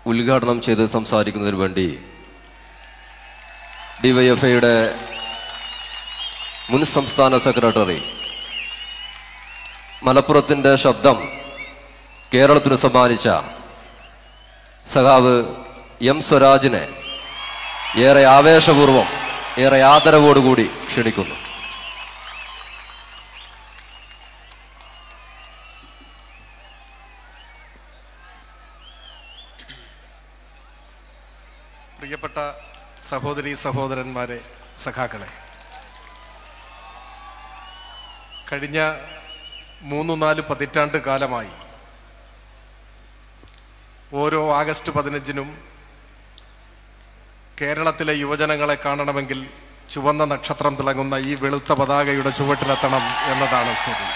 ഉദ്ഘാടനം ചെയ്ത് സംസാരിക്കുന്നതിന് വേണ്ടി ഡിവൈഎഫ്ഐയുടെ മുൻ സംസ്ഥാന സെക്രട്ടറി, മലപ്പുറത്തിൻ്റെ ശബ്ദം കേരളത്തിന് സമ്മാനിച്ച സഖാവ് എം സ്വരാജിനെ ഏറെ ആവേശപൂർവം, ഏറെ ആദരവോടുകൂടി ക്ഷണിക്കുന്നു. പ്രിയപ്പെട്ട സഹോദരീ സഹോദരന്മാരെ, സഖാക്കളെ, കഴിഞ്ഞ 3-4 പതിറ്റാണ്ട് കാലമായി ഓരോ ആഗസ്റ്റ് 15-നും കേരളത്തിലെ യുവജനങ്ങളെ കാണണമെങ്കിൽ ചുവന്ന നക്ഷത്രം തിളങ്ങുന്ന ഈ വെളുത്ത പതാകയുടെ ചുവട്ടിലെത്തണം എന്നതാണ് സ്ഥിതി.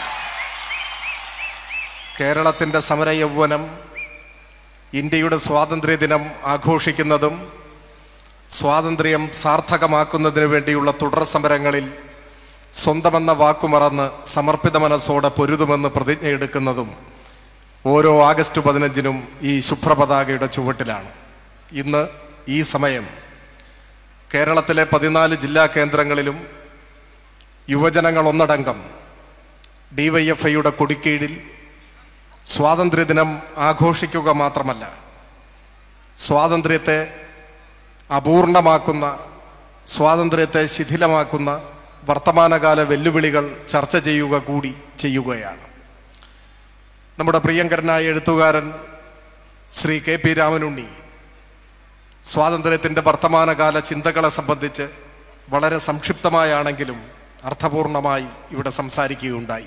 കേരളത്തിൻ്റെ സമരയൗവനം ഇന്ത്യയുടെ സ്വാതന്ത്ര്യദിനം ആഘോഷിക്കുന്നതും സ്വാതന്ത്ര്യം സാർത്ഥകമാക്കുന്നതിന് വേണ്ടിയുള്ള തുടർ സമരങ്ങളിൽ സ്വന്തമെന്ന വാക്കുമറന്ന് സമർപ്പിത മനസ്സോടെ പൊരുതുമെന്ന് പ്രതിജ്ഞയെടുക്കുന്നതും ഓരോ ആഗസ്റ്റ് 15-നും ഈ ശുഭ്രപതാകയുടെ ചുവട്ടിലാണ്. ഇന്ന് ഈ സമയം കേരളത്തിലെ 14 ജില്ലാ കേന്ദ്രങ്ങളിലും യുവജനങ്ങൾ ഒന്നടങ്കം ഡിവൈഎഫ്ഐയുടെ കൊടിക്കീഴിൽ സ്വാതന്ത്ര്യദിനം ആഘോഷിക്കുക മാത്രമല്ല, സ്വാതന്ത്ര്യത്തെ അപൂർണമാക്കുന്ന, സ്വാതന്ത്ര്യത്തെ ശിഥിലമാക്കുന്ന വർത്തമാനകാല വെല്ലുവിളികൾ ചർച്ച ചെയ്യുക കൂടി ചെയ്യുകയാണ്. നമ്മുടെ പ്രിയങ്കരനായ എഴുത്തുകാരൻ ശ്രീ KP രാമനുണ്ണി സ്വാതന്ത്ര്യത്തിൻ്റെ വർത്തമാനകാല ചിന്തകളെ സംബന്ധിച്ച് വളരെ സംക്ഷിപ്തമായാണെങ്കിലും അർത്ഥപൂർണമായി ഇവിടെ സംസാരിക്കുകയുണ്ടായി.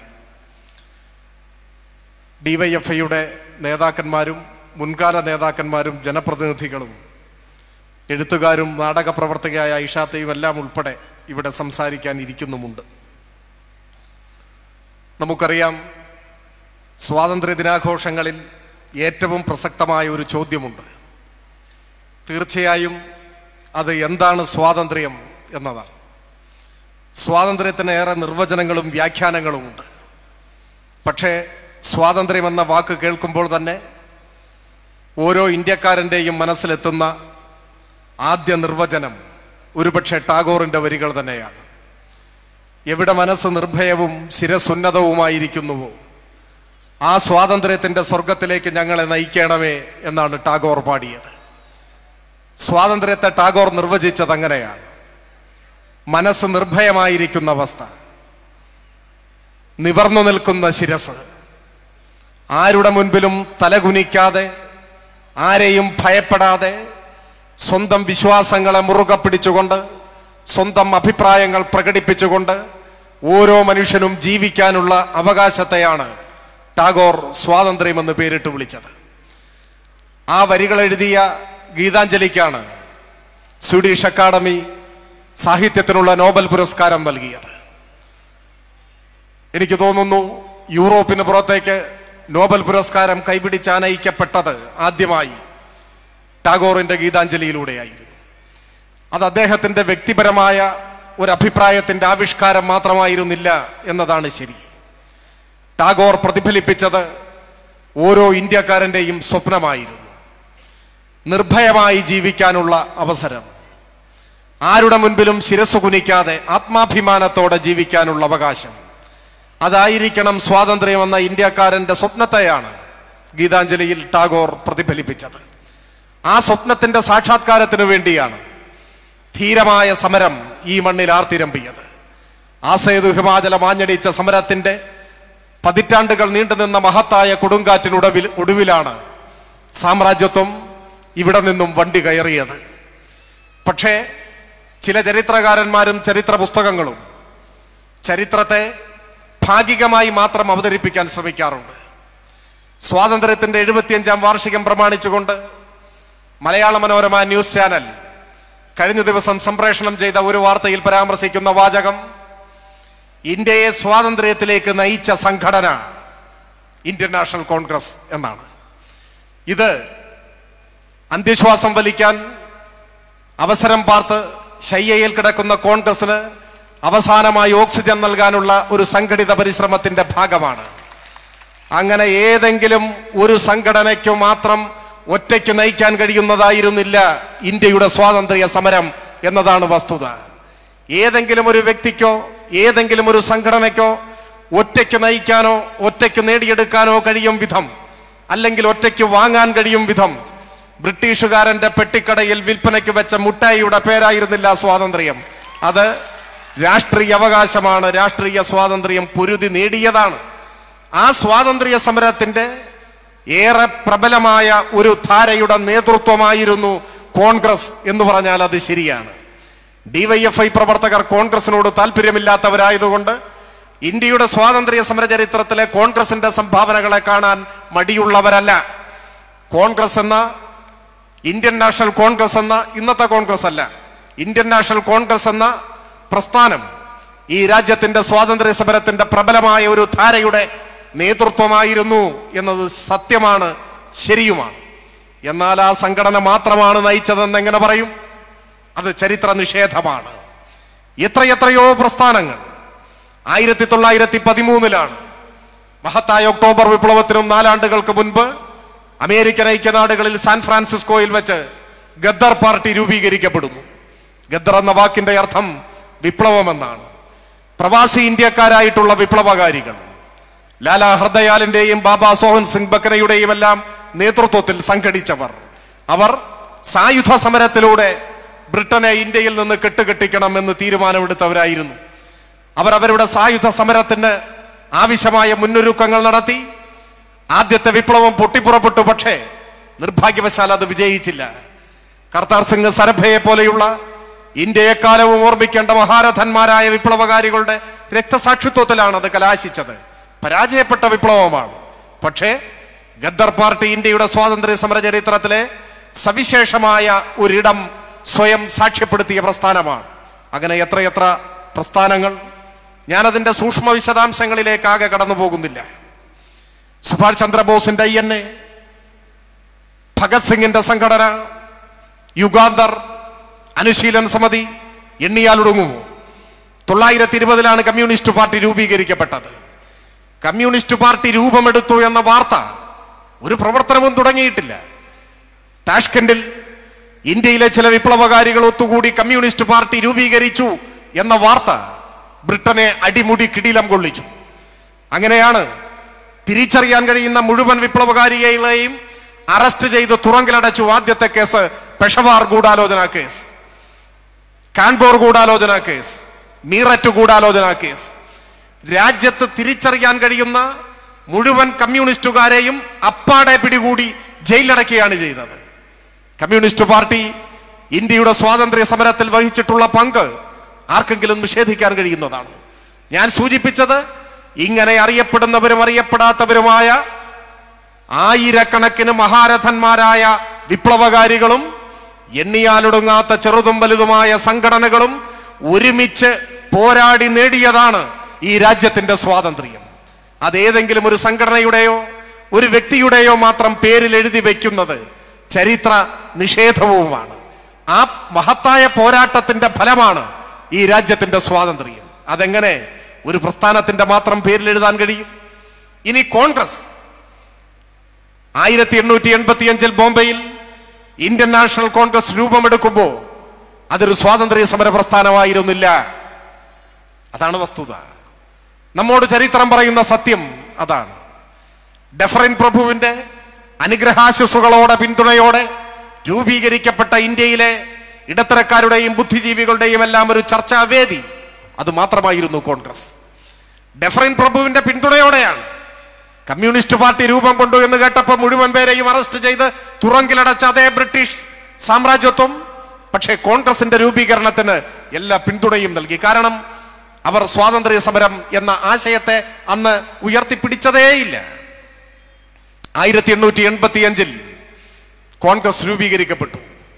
ഡിവൈഎഫ്ഐയുടെ നേതാക്കന്മാരും മുൻകാല നേതാക്കന്മാരും ജനപ്രതിനിധികളും എഴുത്തുകാരും നാടക പ്രവർത്തകയായ ഐഷാത്തയും എല്ലാം ഉൾപ്പെടെ ഇവിടെ സംസാരിക്കാൻ ഇരിക്കുന്നുമുണ്ട്. നമുക്കറിയാം, സ്വാതന്ത്ര്യ ദിനാഘോഷങ്ങളിൽ ഏറ്റവും പ്രസക്തമായ ഒരു ചോദ്യമുണ്ട്. തീർച്ചയായും അത് എന്താണ് സ്വാതന്ത്ര്യം എന്നതാണ്. സ്വാതന്ത്ര്യത്തിന് ഏറെ നിർവചനങ്ങളും വ്യാഖ്യാനങ്ങളുമുണ്ട്. പക്ഷേ സ്വാതന്ത്ര്യമെന്ന വാക്ക് കേൾക്കുമ്പോൾ തന്നെ ഓരോ ഇന്ത്യക്കാരൻ്റെയും മനസ്സിലെത്തുന്ന ആദ്യ നിർവചനം ഒരുപക്ഷെ ടാഗോറിൻ്റെ വരികൾ തന്നെയാണ്. എവിടെ മനസ്സ് നിർഭയവും ശിരസുന്നതവുമായിരിക്കുന്നുവോ ആ സ്വാതന്ത്ര്യത്തിൻ്റെ സ്വർഗത്തിലേക്ക് ഞങ്ങളെ നയിക്കണമേ എന്നാണ് ടാഗോർ പാടിയത്. സ്വാതന്ത്ര്യത്തെ ടാഗോർ നിർവചിച്ചത് അങ്ങനെയാണ്: മനസ്സ് നിർഭയമായിരിക്കുന്ന അവസ്ഥ, നിവർന്നു നിൽക്കുന്ന ശിരസ്, ആരുടെ മുൻപിലും തലകുനിക്കാതെ, ആരെയും ഭയപ്പെടാതെ, സ്വന്തം വിശ്വാസങ്ങളെ മുറുകെ പിടിച്ചുകൊണ്ട്, സ്വന്തം അഭിപ്രായങ്ങൾ പ്രകടിപ്പിച്ചുകൊണ്ട് ഓരോ മനുഷ്യനും ജീവിക്കാനുള്ള അവകാശത്തെയാണ് ടാഗോർ സ്വാതന്ത്ര്യമെന്ന് പേരിട്ട് വിളിച്ചത്. ആ വരികൾ എഴുതിയ ഗീതാഞ്ജലിക്കാണ് സ്വീഡിഷ് അക്കാഡമി സാഹിത്യത്തിനുള്ള നോബൽ പുരസ്കാരം നൽകിയത്. എനിക്ക് തോന്നുന്നു യൂറോപ്പിന് പുറത്തേക്ക് നോബൽ പുരസ്കാരം കൈപിടിച്ചാനയിക്കപ്പെട്ടത് ആദ്യമായി ടാഗോറിൻ്റെ ഗീതാഞ്ജലിയിലൂടെയായിരുന്നു. അത് അദ്ദേഹത്തിൻ്റെ വ്യക്തിപരമായ ഒരു അഭിപ്രായത്തിൻ്റെ ആവിഷ്കാരം മാത്രമായിരുന്നില്ല എന്നതാണ് ശരി. ടാഗോർ പ്രതിഫലിപ്പിച്ചത് ഓരോ ഇന്ത്യക്കാരൻ്റെയും സ്വപ്നമായിരുന്നു. നിർഭയമായി ജീവിക്കാനുള്ള അവസരം, ആരുടെ മുൻപിലും ശിരസ് കുനിക്കാതെ ആത്മാഭിമാനത്തോടെ ജീവിക്കാനുള്ള അവകാശം, അതായിരിക്കണം സ്വാതന്ത്ര്യമെന്ന ഇന്ത്യക്കാരൻ്റെ സ്വപ്നത്തെയാണ് ഗീതാഞ്ജലിയിൽ ടാഗോർ പ്രതിഫലിപ്പിച്ചത്. ആ സ്വപ്നത്തിൻ്റെ സാക്ഷാത്കാരത്തിനു വേണ്ടിയാണ് ധീരമായ സമരം ഈ മണ്ണിൽ ആർത്തിരമ്പിയത്. ആസേതു ഹിമാചല മാഞ്ഞടിച്ച സമരത്തിൻ്റെ പതിറ്റാണ്ടുകൾ നീണ്ടുനിന്ന മഹത്തായ ഒടുവിലാണ് സാമ്രാജ്യത്വം ഇവിടെ നിന്നും വണ്ടി കയറിയത്. പക്ഷേ ചില ചരിത്രകാരന്മാരും ചരിത്ര പുസ്തകങ്ങളും ചരിത്രത്തെ ഭാഗികമായി മാത്രം അവതരിപ്പിക്കാൻ ശ്രമിക്കാറുണ്ട്. സ്വാതന്ത്ര്യത്തിൻ്റെ 75-ാം വാർഷികം പ്രമാണിച്ചുകൊണ്ട് മലയാള മനോരമ ന്യൂസ് ചാനൽ കഴിഞ്ഞ ദിവസം സംപ്രേഷണം ചെയ്ത ഒരു വാർത്തയിൽ പരാമർശിക്കുന്ന വാചകം ഇന്ത്യയെ സ്വാതന്ത്ര്യത്തിലേക്ക് നയിച്ച സംഘടന ഇന്ത്യൻ നാഷണൽ കോൺഗ്രസ് എന്നാണ്. ഇത് അന്ത്യശ്വാസം വലിക്കാൻ അവസരം പാർത്ത് ശയ്യയിൽ കിടക്കുന്ന കോൺഗ്രസിന് അവസാനമായി ഓക്സിജൻ നൽകാനുള്ള ഒരു സംഘടിത പരിശ്രമത്തിന്റെ ഭാഗമാണ്. അങ്ങനെ ഏതെങ്കിലും ഒരു സംഘടനയ്ക്കു മാത്രം ഒറ്റയ്ക്ക് നയിക്കാൻ കഴിയുന്നതായിരുന്നില്ല ഇന്ത്യയുടെ സ്വാതന്ത്ര്യ സമരം എന്നതാണ് വസ്തുത. ഏതെങ്കിലും ഒരു വ്യക്തിക്കോ ഏതെങ്കിലും ഒരു സംഘടനയ്ക്കോ ഒറ്റയ്ക്ക് നയിക്കാനോ ഒറ്റയ്ക്ക് നേടിയെടുക്കാനോ കഴിയും വിധം, അല്ലെങ്കിൽ ഒറ്റയ്ക്ക് വാങ്ങാൻ കഴിയും വിധം ബ്രിട്ടീഷുകാരന്റെ പെട്ടിക്കടയിൽ വിൽപ്പനയ്ക്ക് വെച്ച മുട്ടായിയുടെ പേരായിരുന്നില്ല സ്വാതന്ത്ര്യം. അത് രാഷ്ട്രീയ അവകാശമാണ്. രാഷ്ട്രീയ സ്വാതന്ത്ര്യം പൊരുതി നേടിയതാണ്. ആ സ്വാതന്ത്ര്യ സമരത്തിന്റെ ഏറെ പ്രബലമായ ഒരു ധാരയുടെ നേതൃത്വമായിരുന്നു കോൺഗ്രസ് എന്ന് പറഞ്ഞാൽ അത് ശരിയാണ്. DYFI പ്രവർത്തകർ കോൺഗ്രസിനോട് താല്പര്യമില്ലാത്തവരായതുകൊണ്ട് ഇന്ത്യയുടെ സ്വാതന്ത്ര്യ സമര ചരിത്രത്തിലെ കോൺഗ്രസിന്റെ സംഭാവനകളെ കാണാൻ മടിയുള്ളവരല്ല. കോൺഗ്രസ് എന്ന, ഇന്ത്യൻ നാഷണൽ കോൺഗ്രസ് എന്ന, ഇന്നത്തെ കോൺഗ്രസ് അല്ല, ഇന്ത്യൻ നാഷണൽ കോൺഗ്രസ് എന്ന പ്രസ്ഥാനം ഈ രാജ്യത്തിന്റെ സ്വാതന്ത്ര്യ സമരത്തിന്റെ പ്രബലമായ ഒരു ധാരയുടെ നേതൃത്വമായിരുന്നു എന്നത് സത്യമാണ്, ശരിയുമാണ്. എന്നാൽ ആ സംഘടന മാത്രമാണ് നയിച്ചതെന്ന് എങ്ങനെ പറയും? അത് ചരിത്ര നിഷേധമാണ്. എത്രയെത്രയോ പ്രസ്ഥാനങ്ങൾ 1913 മഹത്തായ ഒക്ടോബർ വിപ്ലവത്തിനും 4 ആണ്ടുകൾക്ക് മുൻപ് അമേരിക്കൻ ഐക്യനാടുകളിൽ സാൻ ഫ്രാൻസിസ്കോയിൽ വെച്ച് ഗദ്ദർ പാർട്ടി രൂപീകരിക്കപ്പെടുന്നു. ഗദ്ദർ എന്ന വാക്കിന്റെ അർത്ഥം വിപ്ലവം എന്നാണ്. പ്രവാസി ഇന്ത്യക്കാരായിട്ടുള്ള വിപ്ലവകാരികൾ ലാലാ ഹർദയാലിന്റെയും ബാബാ സോഹൻ സിംഗ് ബക്കനയുടെയും എല്ലാം നേതൃത്വത്തിൽ സംഘടിച്ചവർ. അവർ സായുധ സമരത്തിലൂടെ ബ്രിട്ടനെ ഇന്ത്യയിൽ നിന്ന് കെട്ടുകെട്ടിക്കണം എന്ന് തീരുമാനമെടുത്തവരായിരുന്നു. അവരവരുടെ സായുധ സമരത്തിന് ആവശ്യമായ മുന്നൊരുക്കങ്ങൾ നടത്തി. ആദ്യത്തെ വിപ്ലവം പൊട്ടിപ്പുറപ്പെട്ടു. പക്ഷേ നിർഭാഗ്യവശാൽ അത് വിജയിച്ചില്ല. കർത്താർ സിംഗ് സരഭയെ പോലെയുള്ള ഇന്ത്യ എക്കാലവും ഓർമ്മിക്കേണ്ട മഹാരഥന്മാരായ വിപ്ലവകാരികളുടെ രക്തസാക്ഷിത്വത്തിലാണ് അത് കലാശിച്ചത്. പരാജയപ്പെട്ട വിപ്ലവമാണ്. പക്ഷേ ഗദ്ദർ പാർട്ടി ഇന്ത്യയുടെ സ്വാതന്ത്ര്യ സമര ചരിത്രത്തിലെ സവിശേഷമായ ഒരിടം സ്വയം സാക്ഷ്യപ്പെടുത്തിയ പ്രസ്ഥാനമാണ്. അങ്ങനെ എത്രയെത്ര പ്രസ്ഥാനങ്ങൾ. ഞാനതിൻ്റെ സൂക്ഷ്മ വിശദാംശങ്ങളിലേക്കാകെ കടന്നു പോകുന്നില്ല. സുഭാഷ് ചന്ദ്രബോസിന്റെ INA, ഭഗത് സിംഗിന്റെ സംഘടന, യുഗാന്തർ, അനുശീലൻ സമിതി, എണ്ണിയാലൊടുങ്ങുമോ? 1920 കമ്മ്യൂണിസ്റ്റ് പാർട്ടി രൂപീകരിക്കപ്പെട്ടത്. കമ്മ്യൂണിസ്റ്റ് പാർട്ടി രൂപമെടുത്തു എന്ന വാർത്ത ഒരു പ്രവർത്തനവും തുടങ്ങിയിട്ടില്ല. താഷ്കെൻഡിൽ ഇന്ത്യയിലെ ചില വിപ്ലവകാരികൾ ഒത്തുകൂടി കമ്മ്യൂണിസ്റ്റ് പാർട്ടി രൂപീകരിച്ചു എന്ന വാർത്ത ബ്രിട്ടനെ അടിമുടി കിടിലം കൊള്ളിച്ചു. അങ്ങനെയാണ് തിരിച്ചറിയാൻ കഴിയുന്ന മുഴുവൻ വിപ്ലവകാരികളെയും അറസ്റ്റ് ചെയ്ത് തുറങ്കിലടച്ചു. ആദ്യത്തെ കേസ് പെഷവാർ ഗൂഢാലോചന കേസ്, കാൺപൂർ ഗൂഢാലോചന കേസ്, മീററ്റ് ഗൂഢാലോചന കേസ്. രാജ്യത്ത് തിരിച്ചറിയാൻ കഴിയുന്ന മുഴുവൻ കമ്മ്യൂണിസ്റ്റുകാരെയും അപ്പാടെ പിടികൂടി ജയിലിലടക്കുകയാണ് ചെയ്തത്. കമ്മ്യൂണിസ്റ്റ് പാർട്ടി ഇന്ത്യയുടെ സ്വാതന്ത്ര്യ സമരത്തിൽ വഹിച്ചിട്ടുള്ള പങ്ക് ആർക്കെങ്കിലും നിഷേധിക്കാൻ കഴിയുന്നതാണ്. ഞാൻ സൂചിപ്പിച്ചത് ഇങ്ങനെ അറിയപ്പെടുന്നവരും അറിയപ്പെടാത്തവരുമായ ആയിരക്കണക്കിന് മഹാരഥന്മാരായ വിപ്ലവകാരികളും എണ്ണിയാലൊടുങ്ങാത്ത ചെറുതും വലുതുമായ സംഘടനകളും ഒരുമിച്ച് പോരാടി നേടിയതാണ് ഈ രാജ്യത്തിന്റെ സ്വാതന്ത്ര്യം. അതേതെങ്കിലും ഒരു സംഘടനയുടെയോ ഒരു വ്യക്തിയുടെയോ മാത്രം പേരിൽ എഴുതി വയ്ക്കുന്നത് ചരിത്ര നിഷേധവുമാണ്. ആ മഹത്തായ പോരാട്ടത്തിന്റെ ഫലമാണ് ഈ രാജ്യത്തിന്റെ സ്വാതന്ത്ര്യം. അതെങ്ങനെ ഒരു പ്രസ്ഥാനത്തിന്റെ മാത്രം പേരിൽ എഴുതാൻ കഴിയും? ഇനി കോൺഗ്രസ് 1885 ബോംബെയിൽ ഇന്ത്യൻ നാഷണൽ കോൺഗ്രസ് രൂപമെടുക്കുമ്പോൾ അതൊരു സ്വാതന്ത്ര്യ സമര പ്രസ്ഥാനമായിരുന്നില്ല. അതാണ് വസ്തുത. നമ്മോട് ചരിത്രം പറയുന്ന സത്യം അതാണ്. ഡെഫറിൻ പ്രഭുവിന്റെ അനുഗ്രഹാശിസുകളോടെ പിന്തുണയോടെ രൂപീകരിക്കപ്പെട്ട ഇന്ത്യയിലെ ഇടത്തരക്കാരുടെയും ബുദ്ധിജീവികളുടെയും എല്ലാം ഒരു ചർച്ചാവേദി അത് മാത്രമായിരുന്നു കോൺഗ്രസ്. ഡെഫറിൻ പ്രഭുവിന്റെ പിന്തുണയോടെയാണ് കമ്മ്യൂണിസ്റ്റ് പാർട്ടി രൂപം കൊണ്ടു എന്ന് കേട്ടപ്പോൾ മുഴുവൻ പേരെയും അറസ്റ്റ് ചെയ്ത് തുറങ്കിലടച്ച അതേ ബ്രിട്ടീഷ് സാമ്രാജ്യത്വം പക്ഷേ കോൺഗ്രസിന്റെ രൂപീകരണത്തിന് എല്ലാ പിന്തുണയും നൽകി. കാരണം അവർ സ്വാതന്ത്ര്യ സമരം എന്ന ആശയത്തെ അന്ന് ഉയർത്തിപ്പിടിച്ചതേയില്ല. 1885 കോൺഗ്രസ് രൂപീകരിക്കപ്പെട്ടു.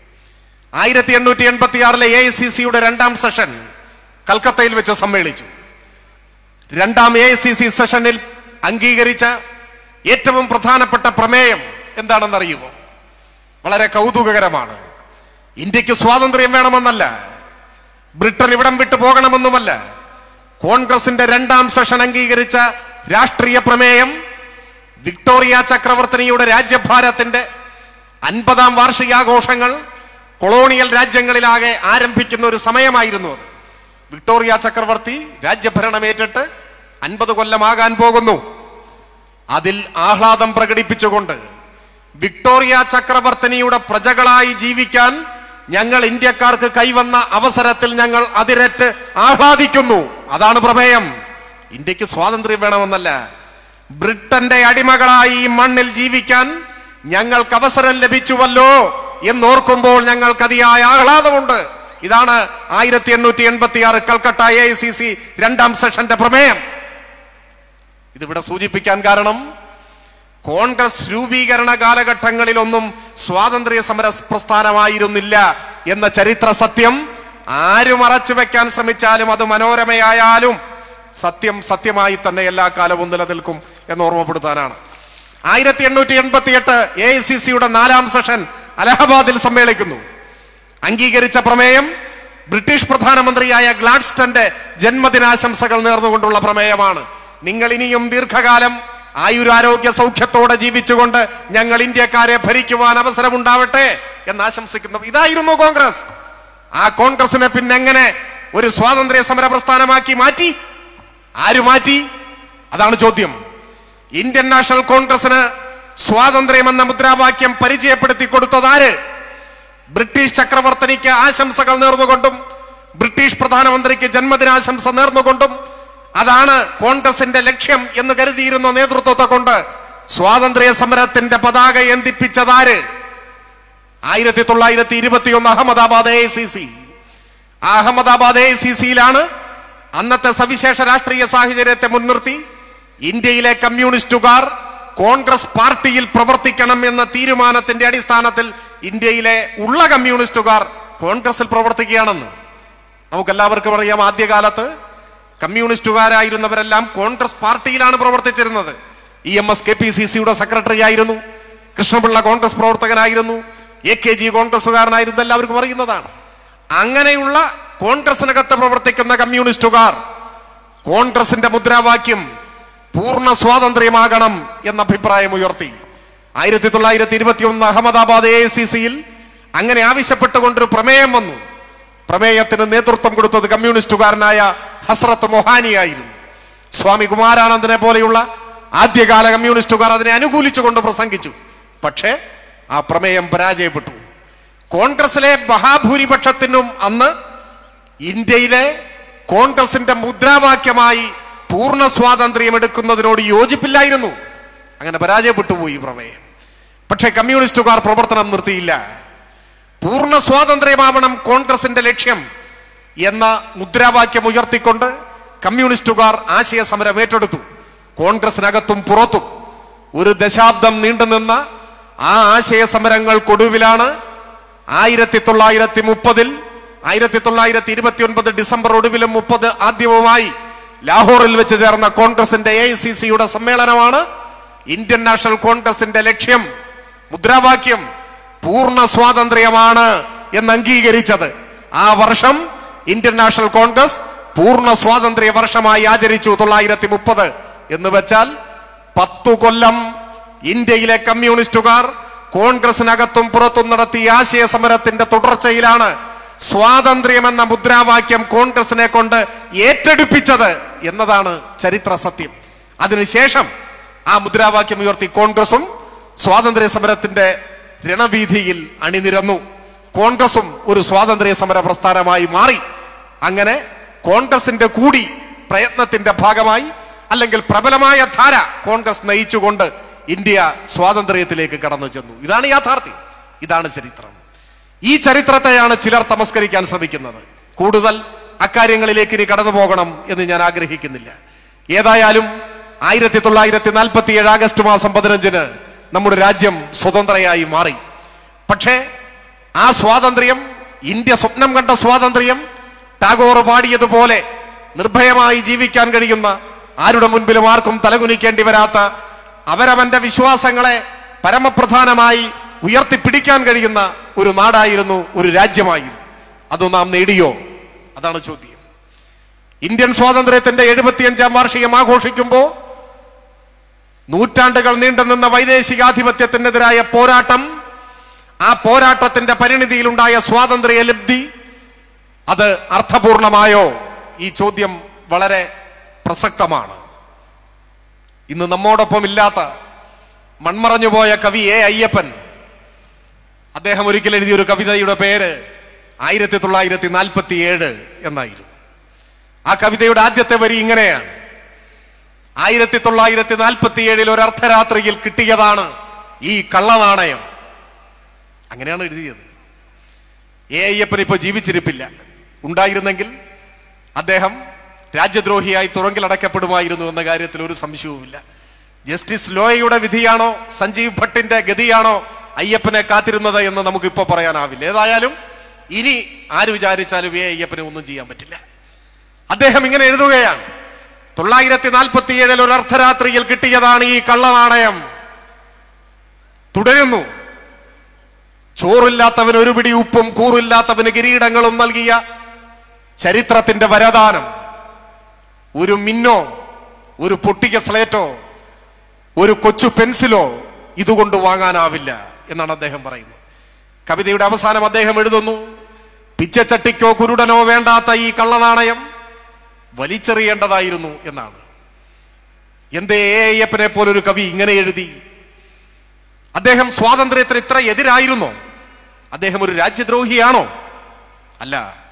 1886 AICCയുടെ 2ാം സെഷൻ കൽക്കത്തയിൽ വെച്ച് സമ്മേളിച്ചു. 2ാം AICC സെഷനിൽ അംഗീകരിച്ച ഏറ്റവും പ്രധാനപ്പെട്ട പ്രമേയം എന്താണെന്നറിയുമോ? വളരെ കൗതുകകരമാണ്. ഇന്ത്യക്ക് സ്വാതന്ത്ര്യം വേണമെന്നല്ല, ബ്രിട്ടൻ ഇവിടം വിട്ടു പോകണമെന്നുമല്ല. കോൺഗ്രസിന്റെ 2ാം സെഷൻ അംഗീകരിച്ച രാഷ്ട്രീയ പ്രമേയം വിക്ടോറിയ ചക്രവർത്തിനിയുടെ രാജ്യഭാരത്തിന്റെ 50-ാം വാർഷികാഘോഷങ്ങൾ കൊളോണിയൽ രാജ്യങ്ങളിലാകെ ആരംഭിക്കുന്ന ഒരു സമയമായിരുന്നു അത്. വിക്ടോറിയ ചക്രവർത്തി രാജ്യഭരണമേറ്റിട്ട് 50 കൊല്ലമാകാൻ പോകുന്നു. അതിൽ ആഹ്ലാദം പ്രകടിപ്പിച്ചുകൊണ്ട് വിക്ടോറിയ ചക്രവർത്തിനിയുടെ പ്രജകളായി ജീവിക്കാൻ ഞങ്ങൾ ഇന്ത്യക്കാർക്ക് കൈവന്ന അവസരത്തിൽ ഞങ്ങൾ അതിരറ്റ് ആഹ്ലാദിക്കുന്നു. അതാണ് പ്രമേയം. ഇന്ത്യക്ക് സ്വാതന്ത്ര്യം വേണമെന്നല്ല, ബ്രിട്ടന്റെ അടിമകളായി ഈ മണ്ണിൽ ജീവിക്കാൻ ഞങ്ങൾക്ക് അവസരം ലഭിച്ചുവല്ലോ എന്നോർക്കുമ്പോൾ ഞങ്ങൾക്ക് അതിയായ ആഹ്ലാദമുണ്ട്. ഇതാണ് 1886 കൽക്കട്ട AICC 2ാം സെഷന്റെ പ്രമേയം. ഇതിവിടെ സൂചിപ്പിക്കാൻ കാരണം കോൺഗ്രസ് രൂപീകരണ കാലഘട്ടങ്ങളിലൊന്നും സ്വാതന്ത്ര്യ സമര പ്രസ്ഥാനമായിരുന്നില്ല എന്ന ചരിത്ര സത്യം ആര് മറച്ചു വെക്കാൻ ശ്രമിച്ചാലും അത് മനോരമയായാലും സത്യം സത്യമായി തന്നെ എല്ലാ കാലവും നിലനിൽക്കും എന്ന് ഓർമ്മപ്പെടുത്താനാണ്. 1888 AICCയുടെ 4ാം സെഷൻ അലഹബാദിൽ സമ്മേളിക്കുന്നു. അംഗീകരിച്ച പ്രമേയം ബ്രിട്ടീഷ് പ്രധാനമന്ത്രിയായ ഗ്ലാഡ്സ്റ്റന്റെ ജന്മദിനാശംസകൾ നേർന്നുകൊണ്ടുള്ള പ്രമേയമാണ്. നിങ്ങൾ ഇനിയും ദീർഘകാലം ആയുരാരോഗ്യ സൗഖ്യത്തോടെ ജീവിച്ചുകൊണ്ട് ഞങ്ങൾ ഇന്ത്യക്കാരെ ഭരിക്കുവാൻ അവസരമുണ്ടാവട്ടെ എന്ന് ആശംസിക്കുന്നു. ഇതായിരുന്നു കോൺഗ്രസ്. ആ കോൺഗ്രസിനെ പിന്നെ എങ്ങനെ ഒരു സ്വാതന്ത്ര്യ സമര പ്രസ്ഥാനമാക്കി മാറ്റി? ആര് മാറ്റി? അതാണ് ചോദ്യം. ഇന്ത്യൻ നാഷണൽ കോൺഗ്രസിന് സ്വാതന്ത്ര്യം എന്ന മുദ്രാവാക്യം പരിചയപ്പെടുത്തി കൊടുത്തതാര്? ബ്രിട്ടീഷ് ചക്രവർത്തിനിക്ക് ആശംസകൾ നേർന്നുകൊണ്ടും ബ്രിട്ടീഷ് പ്രധാനമന്ത്രിക്ക് ജന്മദിനാശംസ നേർന്നുകൊണ്ടും അതാണ് കോൺഗ്രസിന്റെ ലക്ഷ്യം എന്ന് കരുതിയിരുന്ന നേതൃത്വത്തെ കൊണ്ട് സ്വാതന്ത്ര്യ സമരത്തിന്റെ പതാക ഏന്തിപ്പിച്ചതാര്? 1921 അഹമ്മദാബാദ് AICC. അഹമ്മദാബാദ് AICCയിലാണ് അന്നത്തെ സവിശേഷ രാഷ്ട്രീയ സാഹചര്യത്തെ മുൻനിർത്തി ഇന്ത്യയിലെ കമ്മ്യൂണിസ്റ്റുകാർ കോൺഗ്രസ് പാർട്ടിയിൽ പ്രവർത്തിക്കണം എന്ന തീരുമാനത്തിന്റെ അടിസ്ഥാനത്തിൽ ഇന്ത്യയിലെ ഉള്ള കമ്മ്യൂണിസ്റ്റുകാർ കോൺഗ്രസിൽ പ്രവർത്തിക്കുകയാണെന്ന് നമുക്കെല്ലാവർക്കും അറിയാം. ആദ്യകാലത്ത് കമ്മ്യൂണിസ്റ്റുകാരായിരുന്നവരെല്ലാം കോൺഗ്രസ് പാർട്ടിയിലാണ് പ്രവർത്തിച്ചിരുന്നത്. EMS KPCCയുടെ സെക്രട്ടറി ആയിരുന്നു, കൃഷ്ണപിള്ള കോൺഗ്രസ് പ്രവർത്തകനായിരുന്നു, AKG കോൺഗ്രസുകാരനായിരുന്നു, എല്ലാവർക്കും അറിയുന്നതാണ്. അങ്ങനെയുള്ള കോൺഗ്രസിനകത്ത് പ്രവർത്തിക്കുന്ന കമ്മ്യൂണിസ്റ്റുകാർ കോൺഗ്രസിന്റെ മുദ്രാവാക്യം പൂർണ്ണ സ്വാതന്ത്ര്യമാകണം എന്ന അഭിപ്രായം ഉയർത്തി. 1921 അഹമ്മദാബാദ് AICCയിൽ അങ്ങനെ ആവശ്യപ്പെട്ടുകൊണ്ടൊരു പ്രമേയം വന്നു. പ്രമേയത്തിന് നേതൃത്വം കൊടുത്തത് കമ്മ്യൂണിസ്റ്റുകാരനായ ഹസ്രത്ത് മൊഹാനിയായിരുന്നു. സ്വാമി കുമാരാനന്ദനെ പോലെയുള്ള ആദ്യകാല കമ്മ്യൂണിസ്റ്റുകാർ അതിനെ അനുകൂലിച്ചുകൊണ്ട് പ്രസംഗിച്ചു. പക്ഷേ ആ പ്രമേയം പരാജയപ്പെട്ടു. കോൺഗ്രസിലെ മഹാഭൂരിപക്ഷത്തിനും അന്ന് ഇന്ത്യയിലെ കോൺഗ്രസിന്റെ മുദ്രാവാക്യമായി പൂർണ്ണ സ്വാതന്ത്ര്യം എടുക്കുന്നതിനോട് യോജിപ്പില്ലായിരുന്നു. അങ്ങനെ പരാജയപ്പെട്ടു പോയി പ്രമേയം. പക്ഷെ കമ്മ്യൂണിസ്റ്റുകാർ പ്രവർത്തനം നിർത്തിയില്ല. പൂർണ്ണ സ്വാതന്ത്ര്യമാവണം കോൺഗ്രസിന്റെ ലക്ഷ്യം എന്ന മുദ്രാവാക്യം ഉയർത്തിക്കൊണ്ട് കമ്മ്യൂണിസ്റ്റുകാർ ആശയ സമരം ഏറ്റെടുത്തു. കോൺഗ്രസിനകത്തും പുറത്തും ഒരു ദശാബ്ദം നീണ്ടുനിന്ന ആ ആശയ സമരങ്ങൾക്കൊടുവിലാണ് 1930 1929 ഡിസംബർ ഒടുവിലും 30 ആദ്യവുമായി ലാഹോറിൽ വെച്ച് ചേർന്ന കോൺഗ്രസിന്റെ AICCയുടെ സമ്മേളനമാണ് ഇന്ത്യൻ നാഷണൽ കോൺഗ്രസിന്റെ ലക്ഷ്യം, മുദ്രാവാക്യം പൂർണ്ണ സ്വാതന്ത്ര്യമാണ് എന്ന് അംഗീകരിച്ചത്. ആ വർഷം ഇന്ത്യൻ നാഷണൽ കോൺഗ്രസ് പൂർണ്ണ സ്വാതന്ത്ര്യ വർഷമായി ആചരിച്ചു. 1930 എന്ന് വെച്ചാൽ 10 കൊല്ലം ഇന്ത്യയിലെ കമ്മ്യൂണിസ്റ്റുകാർ കോൺഗ്രസിനകത്തും പുറത്തും നടത്തിയ ആശയ സമരത്തിന്റെ തുടർച്ചയിലാണ് സ്വാതന്ത്ര്യമെന്ന മുദ്രാവാക്യം കോൺഗ്രസിനെ കൊണ്ട് ഏറ്റെടുപ്പിച്ചത് എന്നതാണ് ചരിത്ര സത്യം. അതിനുശേഷം ആ മുദ്രാവാക്യം ഉയർത്തി കോൺഗ്രസും സ്വാതന്ത്ര്യ സമരത്തിന്റെ രണവീതിയിൽ അണിനിരന്നു. കോൺഗ്രസും ഒരു സ്വാതന്ത്ര്യ സമര പ്രസ്ഥാനമായി മാറി. അങ്ങനെ കോൺഗ്രസിന്റെ കൂടി പ്രയത്നത്തിന്റെ ഭാഗമായി അല്ലെങ്കിൽ പ്രബലമായ ധാര കോൺഗ്രസ് നയിച്ചുകൊണ്ട് ഇന്ത്യ സ്വാതന്ത്ര്യത്തിലേക്ക് കടന്നു ചെന്നു. ഇതാണ് യാഥാർത്ഥ്യം, ഇതാണ് ചരിത്രം. ഈ ചരിത്രത്തെയാണ് ചിലർ തമസ്കരിക്കാൻ ശ്രമിക്കുന്നത്. കൂടുതൽ അക്കാര്യങ്ങളിലേക്ക് ഇനി കടന്നു പോകണം എന്ന് ഞാൻ ആഗ്രഹിക്കുന്നില്ല. ഏതായാലും 1947 ആഗസ്റ്റ് മാസം 15 നമ്മുടെ രാജ്യം സ്വതന്ത്രയായി മാറി. പക്ഷേ ആ സ്വാതന്ത്ര്യം, ഇന്ത്യ സ്വപ്നം കണ്ട സ്വാതന്ത്ര്യം, ടാഗോർ പാടിയതുപോലെ നിർഭയമായി ജീവിക്കാൻ കഴിയുന്ന, ആരുടെ മുൻപിലും ആർക്കും തലകുനിക്കേണ്ടി വരാത്ത, അവരവന്റെ വിശ്വാസങ്ങളെ പരമപ്രധാനമായി ഉയർത്തിപ്പിടിക്കാൻ കഴിയുന്ന ഒരു നാടായിരുന്നു, ഒരു രാജ്യമായിരുന്നു. അത് നാം നേടിയോ? അതാണ് ചോദ്യം. ഇന്ത്യൻ സ്വാതന്ത്ര്യത്തിന്റെ 75ാം വാർഷികം ആഘോഷിക്കുമ്പോൾ നൂറ്റാണ്ടുകൾ നീണ്ടുനിന്ന വൈദേശികാധിപത്യത്തിനെതിരായ പോരാട്ടം ആ പോരാട്ടത്തിന്റെ പരിണിതിയിലുണ്ടായ സ്വാതന്ത്ര്യ ലബ്ധി അത് അർത്ഥപൂർണമായോ? ഈ ചോദ്യം വളരെ പ്രസക്തമാണ്. ഇന്ന് നമ്മോടൊപ്പം ഇല്ലാത്ത മൺമറഞ്ഞുപോയ കവി എ അയ്യപ്പൻ, അദ്ദേഹം ഒരിക്കൽ എഴുതിയൊരു കവിതയുടെ പേര് 1947 എന്നായിരുന്നു. ആ കവിതയുടെ ആദ്യത്തെ വരി ഇങ്ങനെയാണ്: 1947 ഒരു അർദ്ധരാത്രിയിൽ കിട്ടിയതാണ് ഈ കള്ളനാണയം. അങ്ങനെയാണ് എഴുതിയത്. എ അയ്യപ്പൻ ഇപ്പോൾ ജീവിച്ചിരിപ്പില്ല. ഉണ്ടായിരുന്നെങ്കിൽ അദ്ദേഹം രാജ്യദ്രോഹിയായി തുറങ്കിലടക്കപ്പെടുമായിരുന്നു എന്ന കാര്യത്തിൽ ഒരു സംശയവുമില്ല. ജസ്റ്റിസ് ലോയയുടെ വിധിയാണോ സഞ്ജീവ് ഭട്ടിന്റെ ഗതിയാണോ അയ്യപ്പനെ കാത്തിരുന്നത് എന്ന് നമുക്കിപ്പോൾ പറയാനാവില്ല. ഏതായാലും ഇനി ആര് വിചാരിച്ചാലും എ അയ്യപ്പനെ ഒന്നും ചെയ്യാൻ പറ്റില്ല. അദ്ദേഹം ഇങ്ങനെ എഴുതുകയാണ്: 1947 ഒരു അർദ്ധരാത്രിയിൽ കിട്ടിയതാണ് ഈ കള്ളനാണയം. തുടരുന്നു: ചോറില്ലാത്തവന് ഒരു പിടി ഉപ്പും കൂറില്ലാത്തവന് കിരീടങ്ങളും നൽകിയ ചരിത്രത്തിന്റെ വരദാനം ഒരു മിന്നോ, ഒരു പൊട്ടിയ സ്ലേറ്റോ, ഒരു കൊച്ചു പെൻസിലോ ഇതുകൊണ്ട് വാങ്ങാനാവില്ല എന്നാണ് അദ്ദേഹം പറയുന്നത്. കവിതയുടെ അവസാനം അദ്ദേഹം എഴുതുന്നു: പിച്ചച്ചട്ടിക്കോ കുരുടനോ വേണ്ടാത്ത ഈ കള്ളനാണയം വലിച്ചെറിയേണ്ടതായിരുന്നു എന്നാണ്. എന്തേ എ അയ്യപ്പനെ പോലൊരു കവി ഇങ്ങനെ എഴുതി? അദ്ദേഹം സ്വാതന്ത്ര്യത്തിന് ഇത്ര എതിരായിരുന്നോ? അദ്ദേഹം ഒരു രാജ്യദ്രോഹിയാണോ? അല്ല.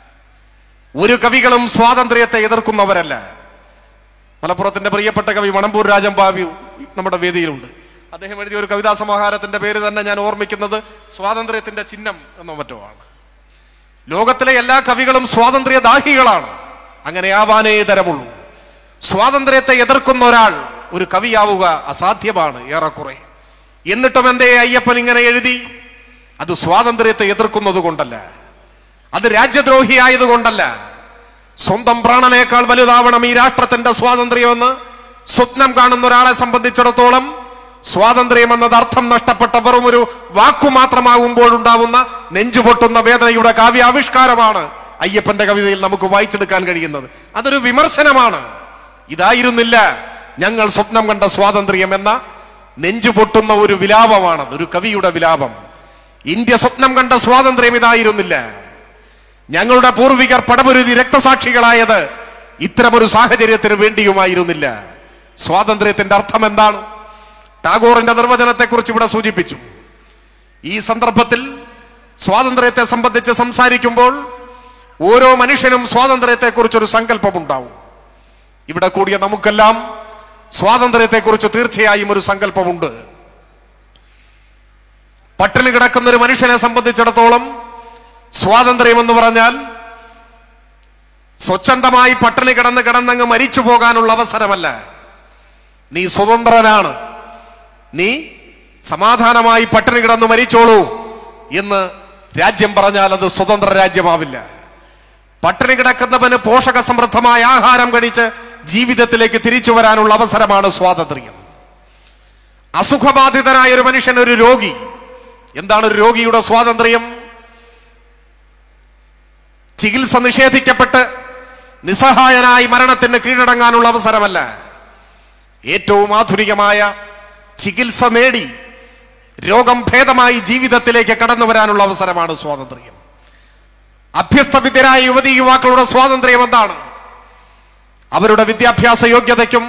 ഒരു കവികളും സ്വാതന്ത്ര്യത്തെ എതിർക്കുന്നവരല്ല. മലപ്പുറത്തിന്റെ പ്രിയപ്പെട്ട കവി മണമ്പൂർ രാജമ്പാവ്യു നമ്മുടെ വേദിയിലുണ്ട്. അദ്ദേഹം എഴുതിയ ഒരു കവിതാ സമാഹാരത്തിന്റെ പേര് തന്നെ ഞാൻ ഓർമ്മിക്കുന്നത് സ്വാതന്ത്ര്യത്തിന്റെ ചിഹ്നം എന്നോ മറ്റോ ആണ്. ലോകത്തിലെ എല്ലാ കവികളും സ്വാതന്ത്ര്യദാഹികളാണ്. അങ്ങനെ ആവാനേ തരമുള്ളൂ. സ്വാതന്ത്ര്യത്തെ എതിർക്കുന്ന ഒരാൾ ഒരു കവിയാവുക അസാധ്യമാണ് ഏറെക്കുറെ. എന്നിട്ടും എന്തേ അയ്യപ്പൻ ഇങ്ങനെ എഴുതി? അത് സ്വാതന്ത്ര്യത്തെ എതിർക്കുന്നത് കൊണ്ടല്ല, അത് രാജ്യദ്രോഹിയായതുകൊണ്ടല്ല. സ്വന്തം പ്രാണനേക്കാൾ വലുതാവണം ഈ രാഷ്ട്രത്തിന്റെ സ്വാതന്ത്ര്യമെന്ന് സ്വപ്നം കാണുന്ന ഒരാളെ സംബന്ധിച്ചിടത്തോളം സ്വാതന്ത്ര്യം എന്നത് അർത്ഥം നഷ്ടപ്പെട്ട വെറും ഒരു വാക്കു മാത്രമാകുമ്പോഴുണ്ടാവുന്ന നെഞ്ചുപൊട്ടുന്ന വേദനയുടെ കാവ്യാവിഷ്കാരമാണ് അയ്യപ്പന്റെ കവിതയിൽ നമുക്ക് വായിച്ചെടുക്കാൻ കഴിയുന്നത്. അതൊരു വിമർശനമാണ്. ഇതായിരുന്നില്ല ഞങ്ങൾ സ്വപ്നം കണ്ട സ്വാതന്ത്ര്യം എന്ന നെഞ്ചുപൊട്ടുന്ന ഒരു വിലാപമാണ്, ഒരു കവിയുടെ വിലാപം. ഇന്ത്യ സ്വപ്നം കണ്ട സ്വാതന്ത്ര്യം ഇതായിരുന്നില്ല. ഞങ്ങളുടെ പൂർവികർ പടപൊരുതി രക്തസാക്ഷികളായത് ഇത്തരമൊരു സാഹചര്യത്തിന് വേണ്ടിയുമായിരുന്നില്ല. സ്വാതന്ത്ര്യത്തിന്റെ അർത്ഥം എന്താണ്? ടാഗോറിന്റെ നിർവചനത്തെക്കുറിച്ച് ഇവിടെ സൂചിപ്പിച്ചു. ഈ സന്ദർഭത്തിൽ സ്വാതന്ത്ര്യത്തെ സംബന്ധിച്ച് സംസാരിക്കുമ്പോൾ ഓരോ മനുഷ്യനും സ്വാതന്ത്ര്യത്തെക്കുറിച്ചൊരു സങ്കല്പമുണ്ടാവും. ഇവിടെ കൂടിയ നമുക്കെല്ലാം സ്വാതന്ത്ര്യത്തെക്കുറിച്ച് തീർച്ചയായും ഒരു സങ്കല്പമുണ്ട്. പട്ടിണി കിടക്കുന്ന ഒരു മനുഷ്യനെ സംബന്ധിച്ചിടത്തോളം സ്വാതന്ത്ര്യം എന്ന് പറഞ്ഞാൽ സ്വച്ഛന്തമായി പട്ടിണി കിടന്നങ്ങ് മരിച്ചു പോകാനുള്ള അവസരമല്ല. നീ സ്വതന്ത്രനാണ്, നീ സമാധാനമായി പട്ടിണി കിടന്ന് മരിച്ചോളൂ എന്ന് രാജ്യം പറഞ്ഞാൽ അത് സ്വതന്ത്ര രാജ്യമാവില്ല. പട്ടിണി കിടക്കുന്നവന് പോഷക സമൃദ്ധമായ ആഹാരം കഴിച്ച് ജീവിതത്തിലേക്ക് തിരിച്ചു വരാനുള്ള അവസരമാണ് സ്വാതന്ത്ര്യം. അസുഖബാധിതനായ ഒരു മനുഷ്യൻ, ഒരു രോഗി, എന്താണ് ഒരു രോഗിയുടെ സ്വാതന്ത്ര്യം? ചികിത്സ നിഷേധിക്കപ്പെട്ട് നിസ്സഹായനായി മരണത്തിന് കീഴടങ്ങാനുള്ള അവസരമല്ല. ഏറ്റവും ആധുനികമായ ചികിത്സ നേടി രോഗം ഭേദമായി ജീവിതത്തിലേക്ക് കടന്നു വരാനുള്ള അവസരമാണ് സ്വാതന്ത്ര്യം. അഭ്യസ്തവിദ്യരായ യുവതി യുവാക്കളുടെ സ്വാതന്ത്ര്യം എന്താണ്? അവരുടെ വിദ്യാഭ്യാസ യോഗ്യതയ്ക്കും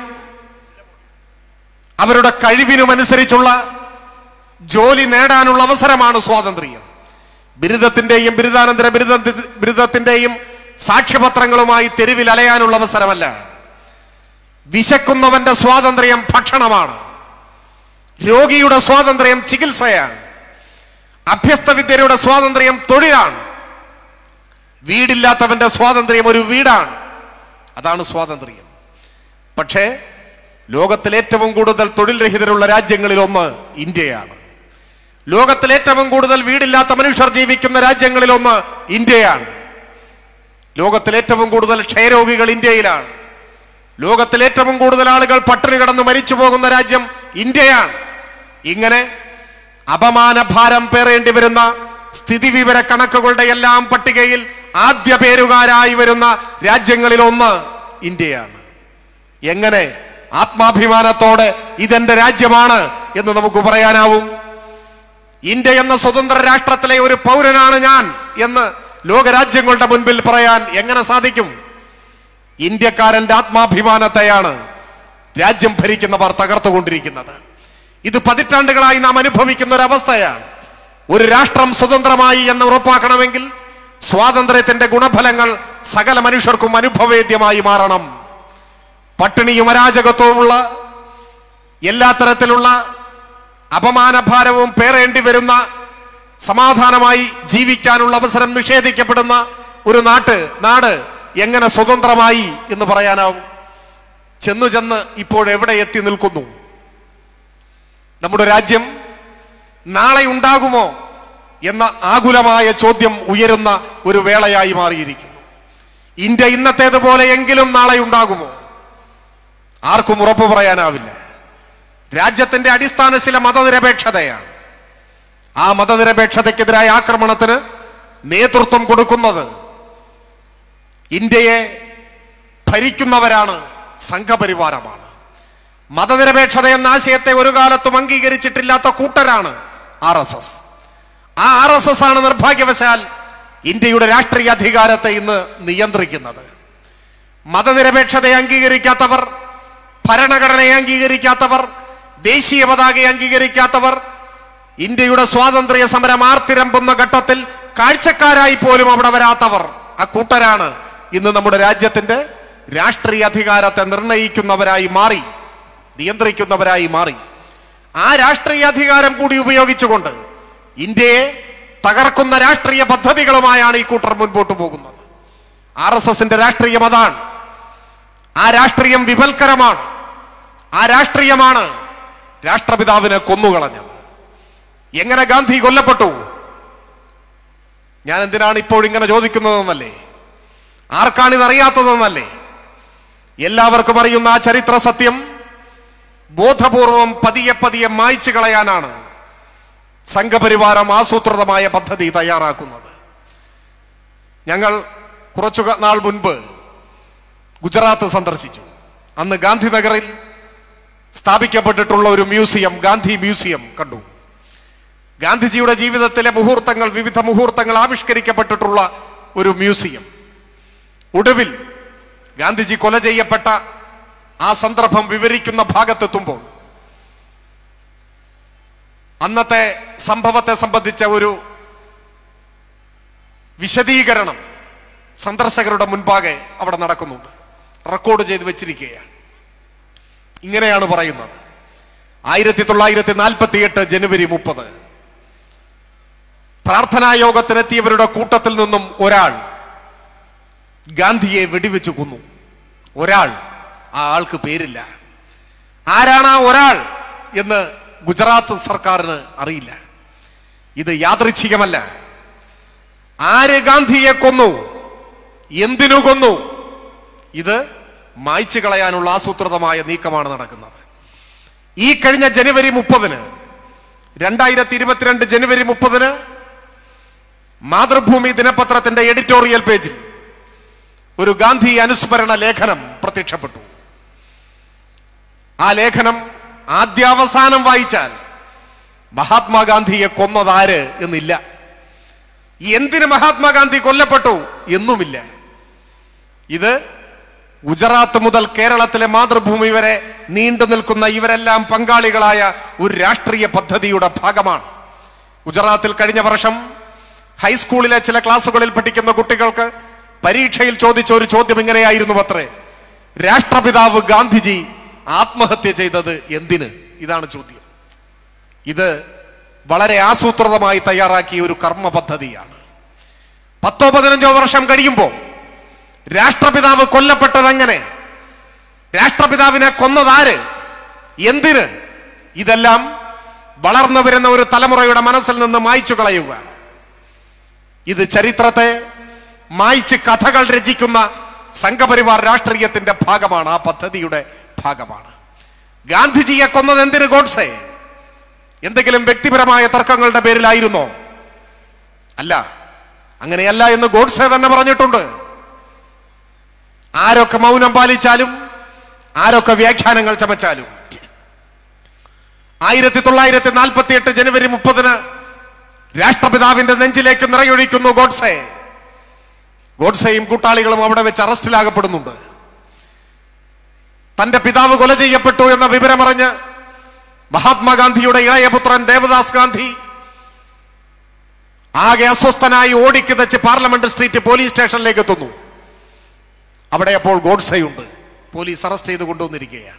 അവരുടെ കഴിവിനുമനുസരിച്ചുള്ള ജോലി നേടാനുള്ള അവസരമാണ് സ്വാതന്ത്ര്യം. ബിരുദത്തിന്റെയും ബിരുദാനന്തര ബിരുദത്തിന്റെയും സാക്ഷ്യപത്രങ്ങളുമായി തെരുവിൽ അലയാനുള്ള അവസരമല്ല. വിശക്കുന്നവന്റെ സ്വാതന്ത്ര്യം ഭക്ഷണമാണ്. രോഗിയുടെ സ്വാതന്ത്ര്യം ചികിത്സയാണ്. അഭ്യസ്തവിദ്യരുടെ സ്വാതന്ത്ര്യം തൊഴിലാണ്. വീടില്ലാത്തവന്റെ സ്വാതന്ത്ര്യം ഒരു വീടാണ്. അതാണ് സ്വാതന്ത്ര്യം. പക്ഷേ ലോകത്തിൽ ഏറ്റവും കൂടുതൽ തൊഴിൽ രഹിതരുള്ള രാജ്യങ്ങളിൽ ഒന്ന് ഇന്ത്യയാണ്. ലോകത്തിൽ ഏറ്റവും കൂടുതൽ വീടില്ലാത്ത മനുഷ്യർ ജീവിക്കുന്ന രാജ്യങ്ങളിൽ ഒന്ന് ഇന്ത്യയാണ്. ലോകത്തിൽ ഏറ്റവും കൂടുതൽ ക്ഷയരോഗികൾ ഇന്ത്യയിലാണ്. ലോകത്തിൽ ഏറ്റവും കൂടുതൽ ആളുകൾ പട്ടിണി കിടന്ന് മരിച്ചു പോകുന്ന രാജ്യം ഇന്ത്യയാണ്. ഇങ്ങനെ അപമാനഭാരം പേറേണ്ടി വരുന്ന സ്ഥിതിവിവര കണക്കുകളുടെ എല്ലാം പട്ടികയിൽ ആദ്യ പേരുകാരായി വരുന്ന രാജ്യങ്ങളിൽ ഒന്ന് ഇന്ത്യയാണ്. എങ്ങനെ ആത്മാഭിമാനത്തോടെ ഇതെന്റെ രാജ്യമാണ് എന്ന് നമുക്ക് പറയാനാവും? ഇന്ത്യ എന്ന സ്വതന്ത്ര രാഷ്ട്രത്തിലെ ഒരു പൗരനാണ് ഞാൻ എന്ന് ലോകരാജ്യങ്ങളുടെ മുൻപിൽ പറയാൻ എങ്ങനെ സാധിക്കും? ഇന്ത്യക്കാരന്റെ ആത്മാഭിമാനത്തെയാണ് രാജ്യം ഭരിക്കുന്നവർ തകർത്തുകൊണ്ടിരിക്കുന്നത്. ഇത് പതിറ്റാണ്ടുകളായി നാം അനുഭവിക്കുന്ന ഒരു അവസ്ഥയാണ്. ഒരു രാഷ്ട്രം സ്വതന്ത്രമായി എന്ന് ഉറപ്പാക്കണമെങ്കിൽ സ്വാതന്ത്ര്യത്തിന്റെ ഗുണഫലങ്ങൾ സകല മനുഷ്യർക്കും അനുഭവേദ്യമായി മാറണം. പട്ടിണിയും അരാജകത്വവുമുള്ള എല്ലാ തരത്തിലുള്ള അപമാനഭാരവും പേറേണ്ടി വരുന്ന, സമാധാനമായി ജീവിക്കാനുള്ള അവസരം നിഷേധിക്കപ്പെടുന്ന ഒരു നാട് എങ്ങനെ സ്വതന്ത്രമായി എന്ന് പറയാനാവും? ചെന്ന് ഇപ്പോഴെവിടെ എത്തി നിൽക്കുന്നു? നമ്മുടെ രാജ്യം നാളെ ഉണ്ടാകുമോ എന്ന ആകുലമായ ചോദ്യം ഉയരുന്ന ഒരു വേളയായി മാറിയിരിക്കുന്നു. ഇന്ത്യ ഇന്നത്തേതുപോലെയെങ്കിലും നാളെ ഉണ്ടാകുമോ? ആർക്കും ഉറപ്പ് പറയാനാവില്ല. രാജ്യത്തിന്റെ അടിസ്ഥാന ശില മതനിരപേക്ഷതയാണ്. ആ മതനിരപേക്ഷതയ്ക്കെതിരായ ആക്രമണത്തിന് നേതൃത്വം കൊടുക്കുന്നത് ഇന്ത്യയെ ഭരിക്കുന്നവരാണ്, സംഘപരിവാരമാണ്. മതനിരപേക്ഷത എന്ന ആശയത്തെ ഒരു കാലത്തും അംഗീകരിച്ചിട്ടില്ലാത്ത കൂട്ടരാണ് RSS. ആ RSS ആണ് നിർഭാഗ്യവശാൽ ഇന്ത്യയുടെ രാഷ്ട്രീയ അധികാരത്തെ ഇന്ന് നിയന്ത്രിക്കുന്നത്. മതനിരപേക്ഷതയെ അംഗീകരിക്കാത്തവർ, ഭരണഘടനയെ അംഗീകരിക്കാത്തവർ, ദേശീയ പതാകയെ അംഗീകരിക്കാത്തവർ, ഇന്ത്യയുടെ സ്വാതന്ത്ര്യ സമരം ആർത്തിരമ്പുന്ന ഘട്ടത്തിൽ കാഴ്ചക്കാരായി പോലും അവിടെ വരാത്തവർ, ആ കൂട്ടരാണ് ഇന്ന് നമ്മുടെ രാജ്യത്തിന്റെ രാഷ്ട്രീയ അധികാരത്തെ നിർണയിക്കുന്നവരായി മാറി, നിയന്ത്രിക്കുന്നവരായി മാറി. ആ രാഷ്ട്രീയ അധികാരം കൂടി ഉപയോഗിച്ചുകൊണ്ട് ഇന്ത്യയെ തകർക്കുന്ന രാഷ്ട്രീയ പദ്ധതികളുമായാണ് ഈ കൂട്ടർ മുൻപോട്ട് പോകുന്നത്. RSSന്റെ രാഷ്ട്രീയം അതാണ്. ആ രാഷ്ട്രീയം വിപൽക്കരമാണ്. ആ രാഷ്ട്രീയമാണ് രാഷ്ട്രപിതാവിനെ കൊന്നുകളഞ്ഞത്. എങ്ങനെ ഗാന്ധി കൊല്ലപ്പെട്ടു? ഞാൻ എന്തിനാണ് ഇപ്പോഴിങ്ങനെ ചോദിക്കുന്നതെന്നല്ലേ? ആർക്കാണിതറിയാത്തതെന്നല്ലേ? എല്ലാവർക്കും അറിയുന്ന ആ ചരിത്ര സത്യം ബോധപൂർവം പതിയെ മായ്ച്ചു കളയാനാണ് സംഘപരിവാരം ആസൂത്രിതമായ പദ്ധതി തയ്യാറാക്കുന്നത്. ഞങ്ങൾ കുറച്ചു നാൾ മുൻപ് ഗുജറാത്ത് സന്ദർശിച്ചു. അന്ന് ഗാന്ധിനഗറിൽ സ്ഥാപിക്കപ്പെട്ടിട്ടുള്ള ഒരു മ്യൂസിയം, ഗാന്ധി മ്യൂസിയം കണ്ടു. ഗാന്ധിജിയുടെ ജീവിതത്തിലെ മുഹൂർത്തങ്ങൾ, വിവിധ മുഹൂർത്തങ്ങൾ ആവിഷ്കരിക്കപ്പെട്ടിട്ടുള്ള ഒരു മ്യൂസിയം. ഒടുവിൽ ഗാന്ധിജി കൊല ചെയ്യപ്പെട്ട ആ സന്ദർഭം വിവരിക്കുന്ന ഭാഗത്തെത്തുമ്പോൾ അന്നത്തെ സംഭവത്തെ സംബന്ധിച്ച ഒരു വിശദീകരണം സന്ദർശകരുടെ മുൻപാകെ അവിടെ നടക്കുന്നുണ്ട്, റെക്കോർഡ് ചെയ്ത് വെച്ചിരിക്കുകയാണ്. ഇങ്ങനെയാണ് പറയുന്നത്: 1948 ജനുവരി 30 പ്രാർത്ഥനാ യോഗത്തിനെത്തിയവരുടെ കൂട്ടത്തിൽ നിന്നും ഒരാൾ ഗാന്ധിയെ വെടിവെച്ച് കൊന്നു. ഒരാൾ, ആ ആൾക്ക് പേരില്ല. ആരാണ് ആ ഒരാൾ എന്ന് ഗുജറാത്ത് സർക്കാരിന് അറിയില്ല. ഇത് യാദൃച്ഛികമല്ല. ആര് ഗാന്ധിയെ കൊന്നു, എന്തിനു കൊന്നു, ഇത് മായ്ച്ചു കളയാനുള്ള ആസൂത്രിതമായ നീക്കമാണ് നടക്കുന്നത്. ഈ കഴിഞ്ഞ ജനുവരി 30 2022 ജനുവരി 30 മാതൃഭൂമി ദിനപത്രത്തിന്റെ എഡിറ്റോറിയൽ പേജിൽ ഒരു ഗാന്ധി അനുസ്മരണ ലേഖനം പ്രത്യക്ഷപ്പെട്ടു. ആ ലേഖനം ആദ്യാവസാനം വായിച്ചാൽ മഹാത്മാഗാന്ധിയെ കൊന്നതാര് എന്നില്ല, എന്തിന് മഹാത്മാഗാന്ധി കൊല്ലപ്പെട്ടു എന്നുമില്ല. ഇത് ഗുജറാത്ത് മുതൽ കേരളത്തിലെ മാതൃഭൂമി വരെ നീണ്ടു നിൽക്കുന്ന ഇവരെല്ലാം പങ്കാളികളായ ഒരു രാഷ്ട്രീയ പദ്ധതിയുടെ ഭാഗമാണ്. ഗുജറാത്തിൽ കഴിഞ്ഞ വർഷം ഹൈസ്കൂളിലെ ചില ക്ലാസുകളിൽ പഠിക്കുന്ന കുട്ടികൾക്ക് പരീക്ഷയിൽ ചോദിച്ച ഒരു ചോദ്യം ഇങ്ങനെയായിരുന്നു അത്രേ: രാഷ്ട്രപിതാവ് ഗാന്ധിജി ആത്മഹത്യ ചെയ്തത് എന്തിന്? ഇതാണ് ചോദ്യം. ഇത് വളരെ ആസൂത്രിതമായി തയ്യാറാക്കിയ ഒരു കർമ്മ പദ്ധതിയാണ്. 10-15 വർഷം കഴിയുമ്പോൾ രാഷ്ട്രപിതാവ് കൊല്ലപ്പെട്ടത് എങ്ങനെ, രാഷ്ട്രപിതാവിനെ കൊന്നതാര്, എന്തിന്, ഇതെല്ലാം വളർന്നു വരുന്ന ഒരു തലമുറയുടെ മനസ്സിൽ നിന്ന് മായ്ച്ചു കളയുക. ഇത് ചരിത്രത്തെ മായ്ച്ച് കഥകൾ രചിക്കുന്ന സംഘപരിവാർ രാഷ്ട്രീയത്തിന്റെ ഭാഗമാണ്, ആ പദ്ധതിയുടെ ഭാഗമാണ്. ഗാന്ധിജിയെ കൊന്നത് എന്തിന് ഗോഡ്സെ? എന്തെങ്കിലും വ്യക്തിപരമായ തർക്കങ്ങളുടെ പേരിലായിരുന്നോ? അല്ല, അങ്ങനെയല്ല എന്ന് ഗോഡ്സെ തന്നെ പറഞ്ഞിട്ടുണ്ട്. ആരൊക്കെ മൗനം പാലിച്ചാലും, ആരൊക്കെ വ്യാഖ്യാനങ്ങൾ ചമച്ചാലും, 1948 ജനുവരി 30 രാഷ്ട്രപിതാവിന്റെ നെഞ്ചിലേക്ക് നിറയൊഴിക്കുന്നു ഗോഡ്സെ. ഗോഡ്സെയും കൂട്ടാളികളും അവിടെ വെച്ച് അറസ്റ്റിലാകപ്പെടുന്നുണ്ട്. തന്റെ പിതാവ് കൊല ചെയ്യപ്പെട്ടു എന്ന വിവരമറിഞ്ഞ് മഹാത്മാഗാന്ധിയുടെ ഇളയപുത്രൻ ദേവദാസ് ഗാന്ധി ആകെ അസ്വസ്ഥനായി ഓടിക്കിതച്ച് പാർലമെന്റ് സ്ട്രീറ്റ് പോലീസ് സ്റ്റേഷനിലേക്ക് എത്തുന്നു. അവിടെ അപ്പോൾ ഗോഡ്സെയുണ്ട്. പോലീസ് അറസ്റ്റ് ചെയ്ത് കൊണ്ടുവന്നിരിക്കുകയാണ്.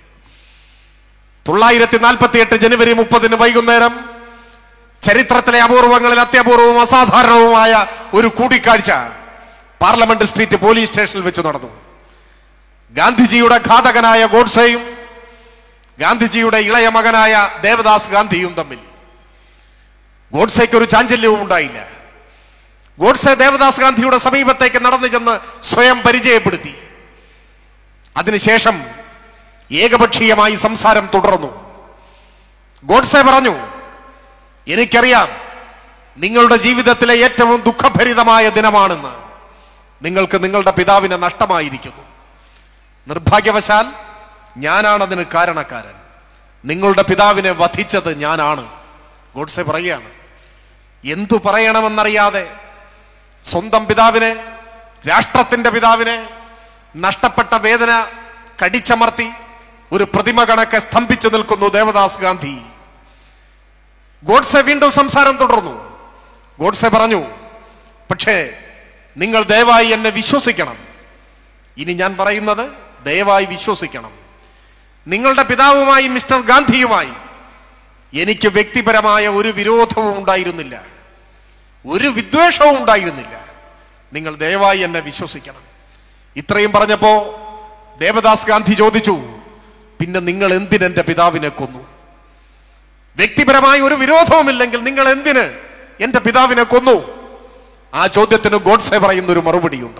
1948 ജനുവരി 30 വൈകുന്നേരം ചരിത്രത്തിലെ അപൂർവങ്ങളിൽ അത്യപൂർവവും അസാധാരണവുമായ ഒരു കൂടിക്കാഴ്ച പാർലമെന്റ് സ്ട്രീറ്റ് പോലീസ് സ്റ്റേഷനിൽ വെച്ച് നടന്നു. ഗാന്ധിജിയുടെ ഘാതകനായ ഗോഡ്സെയും ഗാന്ധിജിയുടെ ഇളയ മകനായ ദേവദാസ് ഗാന്ധിയും തമ്മിൽ. ഗോഡ്സെയ്ക്ക് ഒരു ചാഞ്ചല്യവും ഉണ്ടായില്ല. ഗോഡ്സെ ദേവദാസ് ഗാന്ധിയുടെ സമീപത്തേക്ക് നടന്നു ചെന്ന് സ്വയം പരിചയപ്പെടുത്തി. അതിനുശേഷം ഏകപക്ഷീയമായി സംസാരം തുടർന്നു. ഗോഡ്സെ പറഞ്ഞു, എനിക്കറിയാം നിങ്ങളുടെ ജീവിതത്തിലെ ഏറ്റവും ദുഃഖഭരിതമായ ദിനമാണെന്ന്. നിങ്ങൾക്ക് നിങ്ങളുടെ പിതാവിനെ നഷ്ടമായിരിക്കുന്നു. നിർഭാഗ്യവശാൽ ഞാനാണതിന് കാരണക്കാരൻ. നിങ്ങളുടെ പിതാവിനെ വധിച്ചത് ഞാനാണ്. ഗോഡ്സെ പറയുകയാണ്. എന്തു പറയണമെന്നറിയാതെ സ്വന്തം പിതാവിനെ, രാഷ്ട്രത്തിന്റെ പിതാവിനെ നഷ്ടപ്പെട്ട വേദന കടിച്ചമർത്തി ഒരു പ്രതിമ കണക്കെ സ്തംഭിച്ചു നിൽക്കുന്നു ദേവദാസ് ഗാന്ധി. ഗോഡ്സെ വീണ്ടും സംസാരം തുടർന്നു. ഗോഡ്സെ പറഞ്ഞു, പക്ഷേ നിങ്ങൾ ദയവായി എന്നെ വിശ്വസിക്കണം. ഇനി ഞാൻ പറയുന്നത് ദയവായി വിശ്വസിക്കണം. നിങ്ങളുടെ പിതാവുമായി മിസ്റ്റർ ഗാന്ധിയുമായി എനിക്ക് വ്യക്തിപരമായ ഒരു വിരോധവും ഉണ്ടായിരുന്നില്ല, ഒരു വിദ്വേഷവും ഉണ്ടായിരുന്നില്ല. നിങ്ങൾ ദയവായി എന്നെ വിശ്വസിക്കണം. ഇത്രയും പറഞ്ഞപ്പോ ദേവദാസ് ഗാന്ധി ചോദിച്ചു, പിന്നെ നിങ്ങൾ എന്തിനെന്റെ പിതാവിനെ കൊന്നു? വ്യക്തിപരമായ ഒരു വിരോധവുമില്ലെങ്കിൽ നിങ്ങൾ എന്തിന് എന്റെ പിതാവിനെ കൊന്നു? ആ ചോദ്യത്തിന് ഗോഡ്സെ പറയുന്ന ഒരു മറുപടിയുണ്ട്.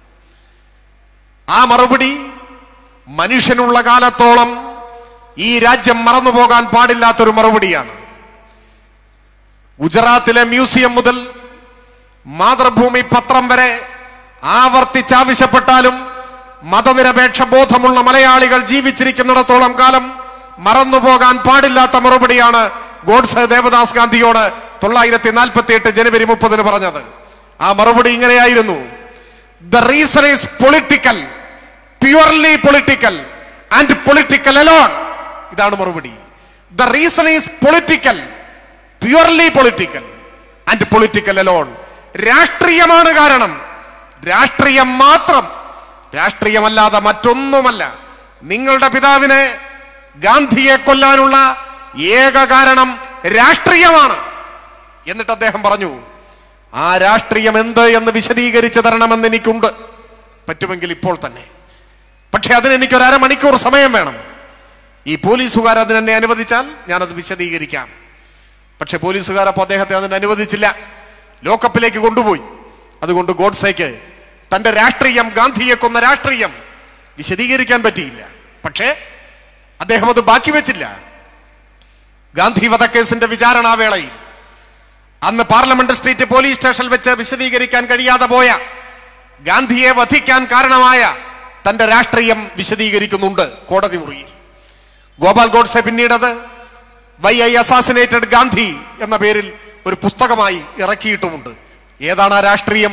ആ മറുപടി മനുഷ്യനുള്ള കാലത്തോളം ഈ രാജ്യം മറന്നുപോകാൻ പാടില്ലാത്തൊരു മറുപടിയാണ്. ഗുജറാത്തിലെ മ്യൂസിയം മുതൽ മാതൃഭൂമി പത്രം വരെ ആവർത്തിച്ചാവശ്യപ്പെട്ടാലും മതനിരപേക്ഷ ബോധമുള്ള മലയാളികൾ ജീവിച്ചിരിക്കുന്നിടത്തോളം കാലം മറന്നുപോകാൻ പാടില്ലാത്ത മറുപടിയാണ് ഗോഡ്സെ ദേവദാസ് ഗാന്ധിയോട് 1948 ജനുവരി 30 പറഞ്ഞത്. ആ മറുപടി ഇങ്ങനെയായിരുന്നു: the reason is political, purely political and political alone. ഇതാണ് മറുപടി. The reason is political, purely political and political alone. രാഷ്ട്രീയമാണ് കാരണം, രാഷ്ട്രീയം മാത്രം, രാഷ്ട്രീയമല്ലാതെ മറ്റൊന്നുമല്ല. നിങ്ങളുടെ പിതാവിനെ, ഗാന്ധിയെ കൊല്ലാനുള്ള ഏക കാരണം രാഷ്ട്രീയമാണ്. എന്നിട്ട് അദ്ദേഹം പറഞ്ഞു, ആ രാഷ്ട്രീയം എന്ത് എന്ന് വിശദീകരിച്ചു തരണമെന്ന് എനിക്കുണ്ട്, പറ്റുമെങ്കിൽ ഇപ്പോൾ തന്നെ. പക്ഷെ അതിനെനിക്കൊരു അരമണിക്കൂർ സമയം വേണം. ഈ പോലീസുകാർ അതിനെന്നെ അനുവദിച്ചാൽ ഞാനത് വിശദീകരിക്കാം. പക്ഷെ പോലീസുകാർ അപ്പോൾ അദ്ദേഹത്തെ അതിന് അനുവദിച്ചില്ല, ലോക്കപ്പിലേക്ക് കൊണ്ടുപോയി. അതുകൊണ്ട് ഗോഡ്സെയ്ക്ക് തന്റെ രാഷ്ട്രീയം, ഗാന്ധിയെ കൊന്ന രാഷ്ട്രീയം വിശദീകരിക്കാൻ പറ്റിയില്ല. പക്ഷേ അദ്ദേഹം അത് ബാക്കി വെച്ചില്ല. ഗാന്ധി വധക്കേസിന്റെ വിചാരണാവേളയിൽ അന്ന് പാർലമെന്റ് സ്ട്രീറ്റ് പോലീസ് സ്റ്റേഷനിൽ വെച്ച് വിശദീകരിക്കാൻ കഴിയാതെ പോയ, ഗാന്ധിയെ വധിക്കാൻ കാരണമായ തന്റെ രാഷ്ട്രീയം വിശദീകരിക്കുന്നുണ്ട് കോടതി മുറിയിൽ. ഗോപാൽ ഗോഡ്സെ പിന്നീടത് വൈ ഐ അസാസിനേറ്റഡ് ഗാന്ധി എന്ന പേരിൽ ഒരു പുസ്തകമായി ഇറക്കിയിട്ടുമുണ്ട്. ഏതാണ് ആ രാഷ്ട്രീയം?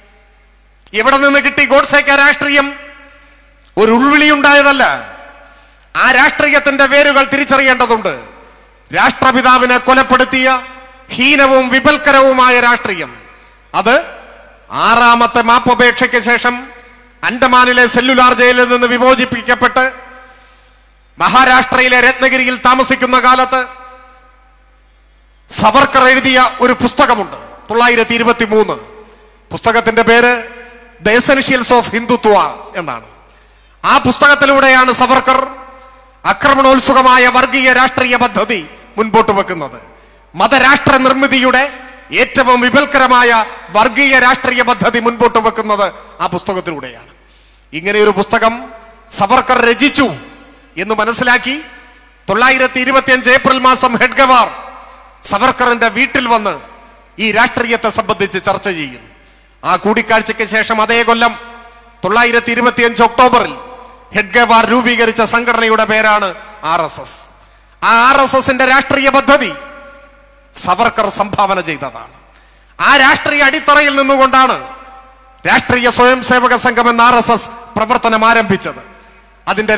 എവിടെ നിന്ന് കിട്ടി ഗോഡ്സെക്ക് ആ രാഷ്ട്രീയം? ഒരു ഉൾവിളി ഉണ്ടായതല്ല. ആ രാഷ്ട്രീയത്തിന്റെ വേരുകൾ തിരിച്ചറിയേണ്ടതുണ്ട്. രാഷ്ട്രപിതാവിനെ കൊലപ്പെടുത്തിയ ഹീനവും വിപൽക്കരവുമായ രാഷ്ട്രീയം, അത് 6ാമത്തെ മാപ്പപേക്ഷയ്ക്ക് ശേഷം അൻഡമാനിലെ സെല്ലുലാർ ജയിലിൽ നിന്ന് വിമോചിപ്പിക്കപ്പെട്ട് മഹാരാഷ്ട്രയിലെ രത്നഗിരിയിൽ താമസിക്കുന്ന കാലത്ത് സവർക്കർ എഴുതിയ ഒരു പുസ്തകമുണ്ട്, 1923. പുസ്തകത്തിന്റെ പേര് ദ എസൻഷ്യൽസ് ഓഫ് ഹിന്ദുത്വ എന്നാണ്. ആ പുസ്തകത്തിലൂടെയാണ് സവർക്കർ ആക്രമണോത്സുകമായ വർഗീയ രാഷ്ട്രീയ പദ്ധതി മുൻപോട്ട് വെക്കുന്നത്. മതരാഷ്ട്ര നിർമ്മിതിയുടെ ഏറ്റവും വിപൽക്കരമായ വർഗീയ രാഷ്ട്രീയ പദ്ധതി മുൻപോട്ട് വെക്കുന്നത് ആ പുസ്തകത്തിലൂടെയാണ്. ഇങ്ങനെയൊരു പുസ്തകം സവർക്കർ രചിച്ചു എന്ന് മനസ്സിലാക്കി 1925 ഏപ്രിൽ മാസം ഹെഡ്ഗവാർ സവർക്കറിന്റെ വീട്ടിൽ വന്ന് ഈ രാഷ്ട്രീയത്തെ സംബന്ധിച്ച് ചർച്ച ചെയ്യുന്നു. ആ കൂടിക്കാഴ്ചയ്ക്ക് ശേഷം അതേ കൊല്ലം 1925 ഒക്ടോബറിൽ ഹെഡ്ഗവാർ രൂപീകരിച്ച സംഘടനയുടെ പേരാണ് RSS. ആ RSSന്റെ രാഷ്ട്രീയ പദ്ധതി സവർക്കർ സംഭാവന ചെയ്തതാണ്. ആ രാഷ്ട്രീയ അടിത്തറയിൽ നിന്നുകൊണ്ടാണ് രാഷ്ട്രീയ സ്വയം സേവക സംഘം എന്ന RSS പ്രവർത്തനം ആരംഭിച്ചത്. അതിന്റെ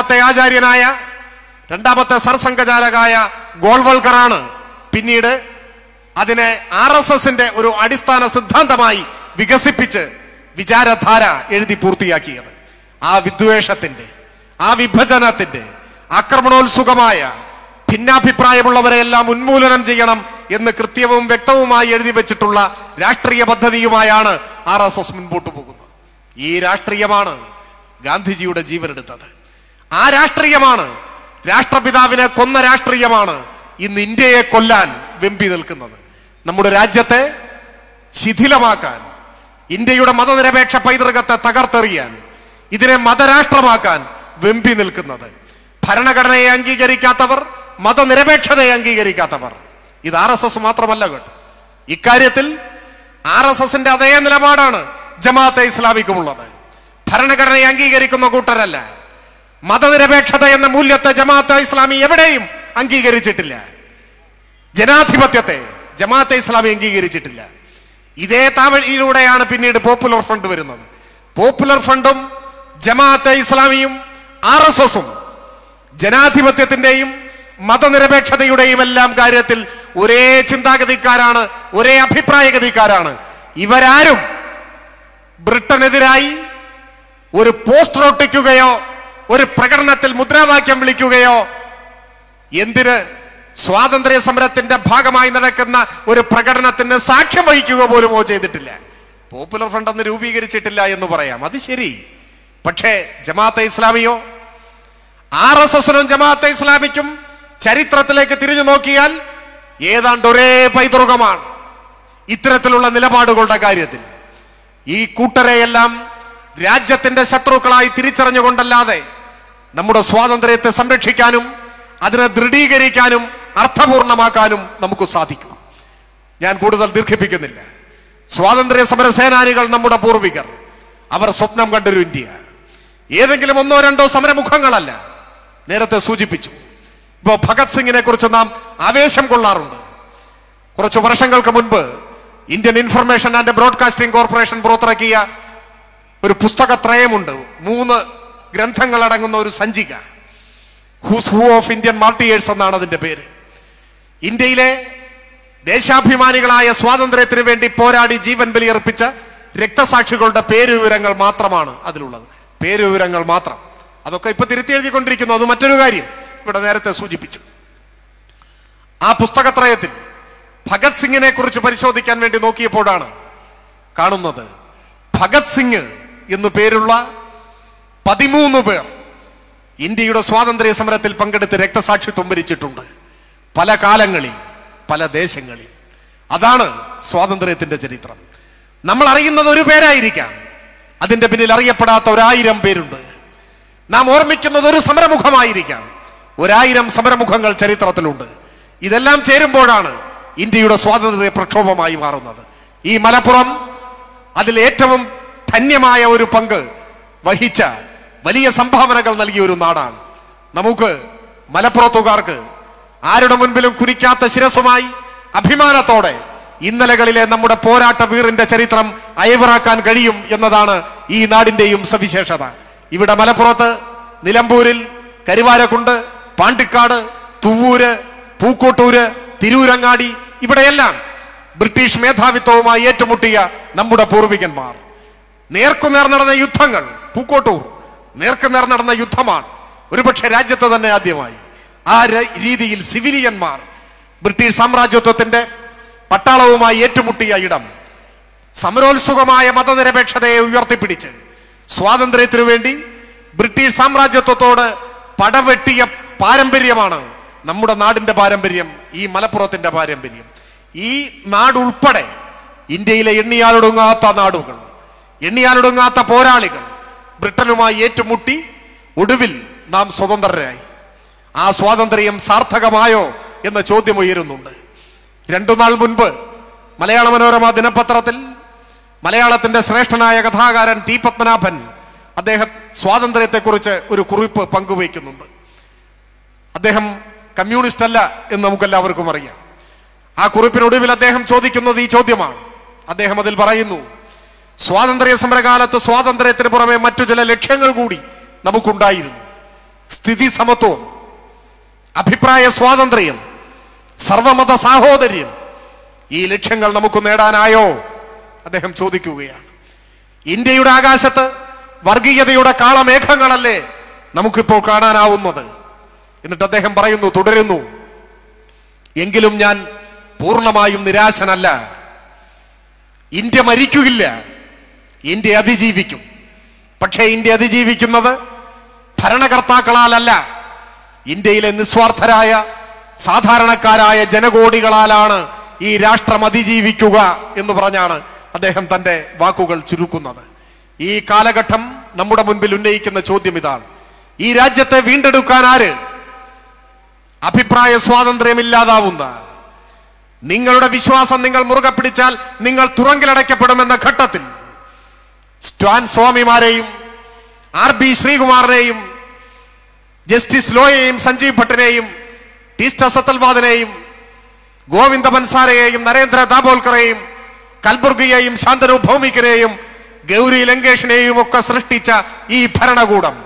രണ്ടാമത്തെ സർസംഘചാലകായ ഗോൾവൽക്കറാണ് പിന്നീട് അതിനെ RSSന്റെ ഒരു അടിസ്ഥാന സിദ്ധാന്തമായി വികസിപ്പിച്ച് വിചാരധാര എഴുതി പൂർത്തിയാക്കിയത്. ആ വിദ്വേഷത്തിന്റെ, ആ വിഭജനത്തിന്റെ, ആക്രമണോത്സുകമായ ഭിന്നാഭിപ്രായമുള്ളവരെയെല്ലാം ഉന്മൂലനം ചെയ്യണം എന്ന് കൃത്യവും വ്യക്തവുമായി എഴുതി വെച്ചിട്ടുള്ള രാഷ്ട്രീയ പദ്ധതിയുമായാണ് RSS മുൻപോട്ട് പോകുന്നത്. ഈ രാഷ്ട്രീയമാണ് ഗാന്ധിജിയുടെ ജീവനെടുത്തത്. ആ രാഷ്ട്രീയമാണ്, രാഷ്ട്രപിതാവിനെ കൊന്ന രാഷ്ട്രീയമാണ് ഇന്ന് ഇന്ത്യയെ കൊല്ലാൻ വെമ്പി നിൽക്കുന്നത്. നമ്മുടെ രാജ്യത്തെ ശിഥിലമാക്കാൻ, ഇന്ത്യയുടെ മതനിരപേക്ഷ പൈതൃകത്തെ തകർത്തെറിയാൻ, ഇതിനെ മതരാഷ്ട്രമാക്കാൻ വെമ്പി നിൽക്കുന്നത്. ഭരണഘടനയെ അംഗീകരിക്കാത്തവർ, മതനിരപേക്ഷതയെ അംഗീകരിക്കാത്തവർ. ഇത് RSS മാത്രമല്ല കേട്ടോ. ഇക്കാര്യത്തിൽ RSSന്റെ അതേ നിലപാടാണ് ജമാഅത്തെ ഇസ്ലാമിക്കുമുള്ളത്. ഭരണഘടനയെ അംഗീകരിക്കുന്ന കൂട്ടരല്ല. മതനിരപേക്ഷത എന്ന മൂല്യത്തെ ജമാഅത്തെ ഇസ്ലാമി എവിടെയും അംഗീകരിച്ചിട്ടില്ല. ജനാധിപത്യത്തെ ജമാഅത്തെ ഇസ്ലാമി അംഗീകരിച്ചിട്ടില്ല. ഇതേ താവഴിയിലൂടെയാണ് പിന്നീട് പോപ്പുലർ ഫ്രണ്ട് വരുന്നത്. പോപ്പുലർ ഫ്രണ്ടും ജമാഅത്തെ ഇസ്ലാമിയും RSSഉം ജനാധിപത്യത്തിന്റെയും മതനിരപേക്ഷതയുടെയും എല്ലാം കാര്യത്തിൽ ഒരേ ചിന്താഗതിക്കാരാണ്, ഒരേ അഭിപ്രായഗതിക്കാരാണ്. ഇവരാരും ബ്രിട്ടനെതിരായി ഒരു പോസ്റ്റർ ഒട്ടിക്കുകയോ ഒരു പ്രകടനത്തിൽ മുദ്രാവാക്യം വിളിക്കുകയോ, എന്തിന് സ്വാതന്ത്ര്യ സമരത്തിന്റെ ഭാഗമായി നടക്കുന്ന ഒരു പ്രകടനത്തിന് സാക്ഷ്യം വഹിക്കുക പോലുമോ ചെയ്തിട്ടില്ല. പോപ്പുലർ ഫ്രണ്ട് അന്ന് രൂപീകരിച്ചിട്ടില്ല എന്ന് പറയാം, അത് ശരി. പക്ഷേ ജമാഅത്തെ ഇസ്ലാമിയോ? RSSനും ജമാഅത്തെ ഇസ്ലാമിക്കും ചരിത്രത്തിലേക്ക് തിരിഞ്ഞു നോക്കിയാൽ ഏതാണ്ട് ഒരേ പൈതൃകമാണ് ഇത്തരത്തിലുള്ള നിലപാടുകളുടെ കാര്യത്തിൽ. ഈ കൂട്ടരെയെല്ലാം രാജ്യത്തിന്റെ ശത്രുക്കളായി തിരിച്ചറിഞ്ഞുകൊണ്ടല്ലാതെ നമ്മുടെ സ്വാതന്ത്ര്യത്തെ സംരക്ഷിക്കാനും അതിനെ ദൃഢീകരിക്കാനും അർത്ഥപൂർണമാക്കാനും നമുക്ക് സാധിക്കും. ഞാൻ കൂടുതൽ ദീർഘിപ്പിക്കുന്നില്ല. സ്വാതന്ത്ര്യ സമര സേനാനികൾ നമ്മുടെ പൂർവികർ, അവർ സ്വപ്നം കണ്ടൊരു ഇന്ത്യ. ഏതെങ്കിലും ഒന്നോ രണ്ടോ സമരമുഖങ്ങളല്ല. നേരത്തെ സൂചിപ്പിച്ചു, ഇപ്പോൾ ഭഗത് സിംഗിനെ കുറിച്ച് നാം ആവേശം കൊള്ളാറുണ്ട്. കുറച്ചു വർഷങ്ങൾക്ക് മുൻപ് Indian information and broadcasting corporation പുറത്തിറക്കിയ ഒരു പുസ്തകത്രയമുണ്ട്. 3 ഗ്രന്ഥങ്ങൾ അടങ്ങുന്ന ഒരു സഞ്ചിക. Who's who of Indian martyrs എന്നാണ് അതിന്റെ പേര്. ഇന്ത്യയിലെ ദേശാഭിമാനികളായ സ്വാതന്ത്ര്യത്തിന് വേണ്ടി പോരാടി ജീവൻ ബലിയർപ്പിച്ച രക്തസാക്ഷികളുടെ പേരുവിവരങ്ങൾ മാത്രമാണ് അതിലുള്ളത്. പേരുവിവരങ്ങൾ മാത്രം. അതൊക്കെ ഇപ്പൊ തിരുത്തി എഴുതിക്കൊണ്ടിരിക്കുന്നു. അത് മറ്റൊരു കാര്യം ഇവിടെ നേരത്തെ സൂചിപ്പിച്ചു. ആ പുസ്തകത്രയത്തിൽ ഭഗത് സിംഗിനെ കുറിച്ച് പരിശോധിക്കാൻ വേണ്ടി നോക്കിയപ്പോഴാണ് കാണുന്നത് ഭഗത് സിംഗ് എന്നു പേരുള്ള 13 പേർ ഇന്ത്യയുടെ സ്വാതന്ത്ര്യ സമരത്തിൽ പങ്കെടുത്ത് രക്തസാക്ഷിത്വം വരിച്ചിട്ടുണ്ട്. പല കാലങ്ങളിൽ, പല ദേശങ്ങളിൽ. അതാണ് സ്വാതന്ത്ര്യത്തിന്റെ ചരിത്രം. നമ്മൾ അറിയുന്നത് ഒരു പേരായിരിക്കാം, അതിന്റെ പിന്നിൽ അറിയപ്പെടാത്ത 1000 പേരുണ്ട്. നാം ഓർമ്മിക്കുന്നത് ഒരു സമരമുഖമായിരിക്കാം, 1000 സമരമുഖങ്ങൾ ചരിത്രത്തിലുണ്ട്. ഇതെല്ലാം ചേരുമ്പോഴാണ് ഇന്ത്യയുടെ സ്വാതന്ത്ര്യ പ്രക്ഷോഭമായി മാറുന്നത്. ഈ മലപ്പുറം അതിൽ ഏറ്റവും ധന്യമായ ഒരു പങ്ക് വഹിച്ച, വലിയ സംഭാവനകൾ നൽകിയ ഒരു നാടാണ്. നമുക്ക് മലപ്പുറത്തുകാർക്ക് ആരുടെ മുൻപിലും കുനിക്കാത്ത ശിരസുമായി അഭിമാനത്തോടെ ഇന്നലകളിലെ നമ്മുടെ പോരാട്ട വീറിന്റെ ചരിത്രം അയവിറാക്കാൻ കഴിയും എന്നതാണ് ഈ നാടിന്റെയും സവിശേഷത. ഇവിടെ മലപ്പുറത്ത്, നിലമ്പൂരിൽ, കരുവാരക്കുണ്ട്, പാണ്ടിക്കാട്, തുവ്വൂര്, പൂക്കോട്ടൂര്, തിരൂരങ്ങാടി, ഇവിടെയെല്ലാം ബ്രിട്ടീഷ് മേധാവിത്വവുമായി ഏറ്റുമുട്ടിയ നമ്മുടെ പൂർവികന്മാർ. നേർക്കുനേർ നടന്ന യുദ്ധങ്ങൾ, പൂക്കോട്ടൂർ നേർക്കുനേർ നടന്ന യുദ്ധമാണ്. ഒരുപക്ഷെ രാജ്യത്ത് തന്നെ ആദ്യമായി ആ രീതിയിൽ സിവിലിയന്മാർ ബ്രിട്ടീഷ് സാമ്രാജ്യത്വത്തിന്റെ പട്ടാളവുമായി ഏറ്റുമുട്ടിയ ഇടം. സമരോത്സുകമായ മതനിരപേക്ഷതയെ ഉയർത്തിപ്പിടിച്ച് സ്വാതന്ത്ര്യത്തിനു വേണ്ടി ബ്രിട്ടീഷ് സാമ്രാജ്യത്വത്തോട് പടവെട്ടിയ പാരമ്പര്യമാണ് നമ്മുടെ നാടിന്റെ പാരമ്പര്യം, ഈ മലപ്പുറത്തിന്റെ പാരമ്പര്യം. ഈ നാടുൾപ്പെടെ ഇന്ത്യയിലെ എണ്ണിയാലൊടുങ്ങാത്ത നാടുകൾ, എണ്ണിയാലൊടുങ്ങാത്ത പോരാളികൾ ബ്രിട്ടനുമായി ഏറ്റുമുട്ടി ഒടുവിൽ നാം സ്വതന്ത്രരായി. ആ സ്വാതന്ത്ര്യം സാർത്ഥകമായോ എന്ന ചോദ്യം ഉയരുന്നുണ്ട്. 2 നാൾ മുൻപ് മലയാള മനോരമ ദിനപത്രത്തിൽ മലയാളത്തിന്റെ ശ്രേഷ്ഠനായ കഥാകാരൻ ടി പത്മനാഭൻ അദ്ദേഹം സ്വാതന്ത്ര്യത്തെക്കുറിച്ച് ഒരു കുറിപ്പ് പങ്കുവയ്ക്കുന്നുണ്ട്. അദ്ദേഹം കമ്മ്യൂണിസ്റ്റ് അല്ല എന്ന് നമുക്കെല്ലാവർക്കും അറിയാം. ആ കുറിപ്പിനൊടുവിൽ അദ്ദേഹം ചോദിക്കുന്നത് ഈ ചോദ്യമാണ്: അദ്ദേഹം അതിൽ പറയുന്നു, സ്വാതന്ത്ര്യ സമരകാലത്ത് സ്വാതന്ത്ര്യത്തിന് പുറമെ മറ്റു ചില ലക്ഷ്യങ്ങൾ കൂടി നമുക്കുണ്ടായിരുന്നു. സ്ഥിതി സമത്വം, അഭിപ്രായ സ്വാതന്ത്ര്യം, സർവമത സാഹോദര്യം. ഈ ലക്ഷ്യങ്ങൾ നമുക്ക് നേടാനായോ? അദ്ദേഹം ചോദിക്കുകയാണ്. ഇന്ത്യയുടെ ആകാശത്ത് വർഗീയതയുടെ കാളമേഘങ്ങളല്ലേ നമുക്കിപ്പോൾ കാണാനാവുന്നത്? എന്നിട്ട് അദ്ദേഹം പറയുന്നു, തുടരുന്നു, എങ്കിലും ഞാൻ പൂർണ്ണമായും നിരാശനല്ല. ഇന്ത്യ മരിക്കുകയില്ല, ഇന്ത്യ അതിജീവിക്കും. പക്ഷേ ഇന്ത്യ അതിജീവിക്കുന്നത് ഭരണകർത്താക്കളാലല്ല, ഇന്ത്യയിലെ നിസ്വാർത്ഥരായ സാധാരണക്കാരായ ജനകോടികളാലാണ് ഈ രാഷ്ട്രം അതിജീവിക്കുക എന്ന് പറഞ്ഞാണ് അദ്ദേഹം തന്റെ വാക്കുകൾ ചുരുക്കുന്നത്. ഈ കാലഘട്ടം നമ്മുടെ മുൻപിൽ ഉന്നയിക്കുന്ന ചോദ്യം ഇതാണ്: ഈ രാജ്യത്തെ വീണ്ടെടുക്കാൻ ആര്? അഭിപ്രായ സ്വാതന്ത്ര്യമില്ലാതാവുന്ന നിങ്ങളുടെ വിശ്വാസം നിങ്ങൾ മുറുകെ പിടിച്ചാൽ നിങ്ങൾ തുറങ്കിലടയ്ക്കപ്പെടുമെന്ന ഘട്ടത്തിൽ സ്റ്റാൻ സ്വാമിമാരെയും RB ശ്രീകുമാറിനെയും ജസ്റ്റിസ് ലോയെയും സഞ്ജീവ് ഭട്ടിനെയും ടീസ്റ്റർ സത്തൽവാദിനെയും ഗോവിന്ദ ബൻസാരെയും നരേന്ദ്ര ദാബോൽക്കറെയും കൽബുർഗിയെയും ശാന്തനു ഭൗമികനെയും ഗൗരി ലങ്കേഷിനെയും ഒക്കെ സൃഷ്ടിച്ച ഈ ഭരണകൂടം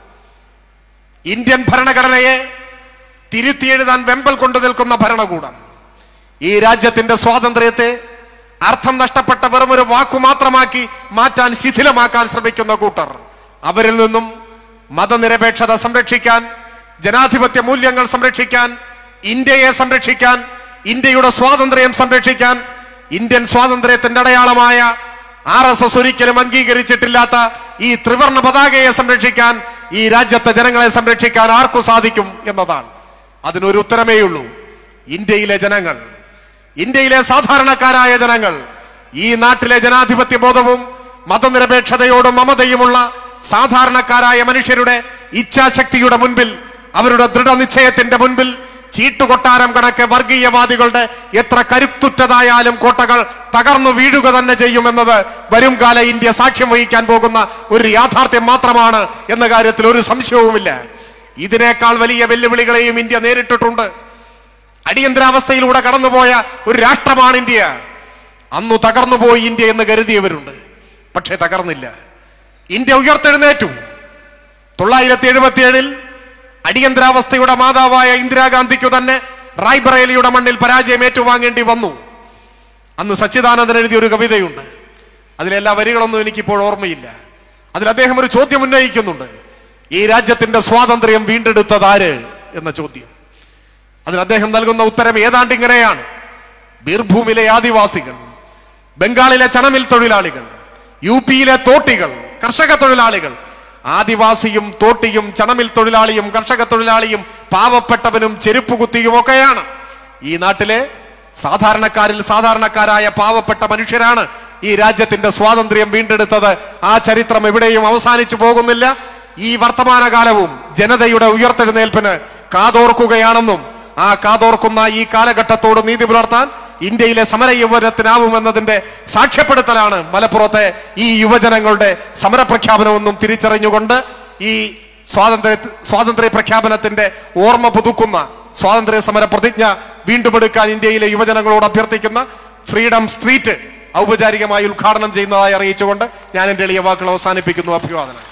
ഇന്ത്യൻ ഭരണഘടനയെ തിരുത്തിയെഴുതാൻ വെമ്പൽ കൊണ്ടു നിൽക്കുന്ന ഭരണകൂടം ഈ രാജ്യത്തിന്റെ സ്വാതന്ത്ര്യത്തെ അർത്ഥം നഷ്ടപ്പെട്ട വെറുമൊരു വാക്കു മാത്രമാക്കി മാറ്റാൻ, ശിഥിലമാക്കാൻ ശ്രമിക്കുന്ന കൂട്ടർ, അവരിൽ നിന്നും മതനിരപേക്ഷത സംരക്ഷിക്കാൻ, ജനാധിപത്യ മൂല്യങ്ങൾ സംരക്ഷിക്കാൻ, ഇന്ത്യയെ സംരക്ഷിക്കാൻ, ഇന്ത്യയുടെ സ്വാതന്ത്ര്യം സംരക്ഷിക്കാൻ, ഇന്ത്യൻ സ്വാതന്ത്ര്യത്തിന്റെ അടയാളമായ RSS ഒരിക്കലും അംഗീകരിച്ചിട്ടില്ലാത്ത ഈ ത്രിവർണ പതാകയെ സംരക്ഷിക്കാൻ, ഈ രാജ്യത്തെ ജനങ്ങളെ സംരക്ഷിക്കാൻ ആർക്കു സാധിക്കും എന്നതാണ്. അതിനൊരു ഉത്തരമേയുള്ളൂ: ഇന്ത്യയിലെ ജനങ്ങൾ, ഇന്ത്യയിലെ സാധാരണക്കാരായ ജനങ്ങൾ, ഈ നാട്ടിലെ ജനാധിപത്യ ബോധവും മതനിരപേക്ഷതയോടും മമതയുമുള്ള സാധാരണക്കാരായ മനുഷ്യരുടെ ഇച്ഛാശക്തിയുടെ മുൻപിൽ, അവരുടെ ദൃഢനിശ്ചയത്തിന്റെ മുൻപിൽ ചീട്ടുകൊട്ടാരം കണക്കെ വർഗീയവാദികളുടെ എത്ര കരുത്തുറ്റതായാലും കോട്ടകൾ തകർന്നു വീഴുക തന്നെ ചെയ്യുമെന്നത് വരുംകാല ഇന്ത്യ സാക്ഷ്യം വഹിക്കാൻ പോകുന്ന ഒരു യാഥാർത്ഥ്യം മാത്രമാണ് എന്ന കാര്യത്തിൽ ഒരു സംശയവുമില്ല. ഇതിനേക്കാൾ വലിയ വെല്ലുവിളികളെയും ഇന്ത്യ നേരിട്ടിട്ടുണ്ട്. അടിയന്തരാവസ്ഥയിലൂടെ കടന്നുപോയ ഒരു രാഷ്ട്രമാണ് ഇന്ത്യ. അന്നു തകർന്നുപോയി ഇന്ത്യ എന്ന് കരുതിയവരുണ്ട്, പക്ഷേ തകർന്നില്ല. ഇന്ത്യ ഉയർത്തെഴുന്നേറ്റു. 977 അടിയന്തരാവസ്ഥയുടെ മാതാവായ ഇന്ദിരാഗാന്ധിക്കു തന്നെ റായ്ബറേലിയുടെ മണ്ണിൽ പരാജയം ഏറ്റുവാങ്ങേണ്ടി വന്നു. അന്ന് സച്ചിദാനന്ദൻ എഴുതിയ ഒരു കവിതയുണ്ട്, അതിലെല്ലാ വരികളൊന്നും എനിക്കിപ്പോൾ ഓർമ്മയില്ല. അതിൽ അദ്ദേഹം ഒരു ചോദ്യം ഉന്നയിക്കുന്നുണ്ട്: ഈ രാജ്യത്തിന്റെ സ്വാതന്ത്ര്യം വീണ്ടെടുത്തതാര് എന്ന ചോദ്യം. അതിന് അദ്ദേഹം നൽകുന്ന ഉത്തരം ഏതാണ്ട് ഇങ്ങനെയാണ്: ബീർഭൂമിലെ ആദിവാസികൾ, ബംഗാളിലെ ചണമിൽ തൊഴിലാളികൾ, UP-യിലെ തോട്ടികൾ, കർഷക തൊഴിലാളികൾ. ആദിവാസിയും തോട്ടിയും ചണമിൽ തൊഴിലാളിയും കർഷക തൊഴിലാളിയും പാവപ്പെട്ടവനും ചെരുപ്പുകുത്തിയും ഒക്കെയാണ്. ഈ നാട്ടിലെ സാധാരണക്കാരിൽ സാധാരണക്കാരായ പാവപ്പെട്ട മനുഷ്യരാണ് ഈ രാജ്യത്തിന്റെ സ്വാതന്ത്ര്യം വീണ്ടെടുത്തത്. ആ ചരിത്രം എവിടെയും അവസാനിച്ചു പോകുന്നില്ല. ഈ വർത്തമാനകാലവും ജനതയുടെ ഉയർത്തെഴുന്നേൽപ്പിന് കാതോർക്കുകയാണെന്നും ആ കാതോർക്കുന്ന ഈ കാലഘട്ടത്തോട് നീതി പുലർത്താൻ ഇന്ത്യയിലെ സമര യുവജനത്തിനാവുമെന്നതിന്റെ സാക്ഷ്യപ്പെടുത്തലാണ് മലപ്പുറത്തെ ഈ യുവജനങ്ങളുടെ സമരപ്രഖ്യാപനമെന്നും തിരിച്ചറിഞ്ഞുകൊണ്ട് ഈ സ്വാതന്ത്ര്യ പ്രഖ്യാപനത്തിന്റെ ഓർമ്മ പുതുക്കുന്ന സ്വാതന്ത്ര്യ സമര പ്രതിജ്ഞ വീണ്ടും എടുക്കാൻ ഇന്ത്യയിലെ യുവജനങ്ങളോട് അഭ്യർത്ഥിക്കുന്ന ഫ്രീഡം സ്ട്രീറ്റ് ഔപചാരികമായി ഉദ്ഘാടനം ചെയ്യുന്നതായി അറിയിച്ചുകൊണ്ട് ഞാൻ എന്റെ എളിയ വാക്കുകൾ അവസാനിപ്പിക്കുന്നു. അഭിവാദനം.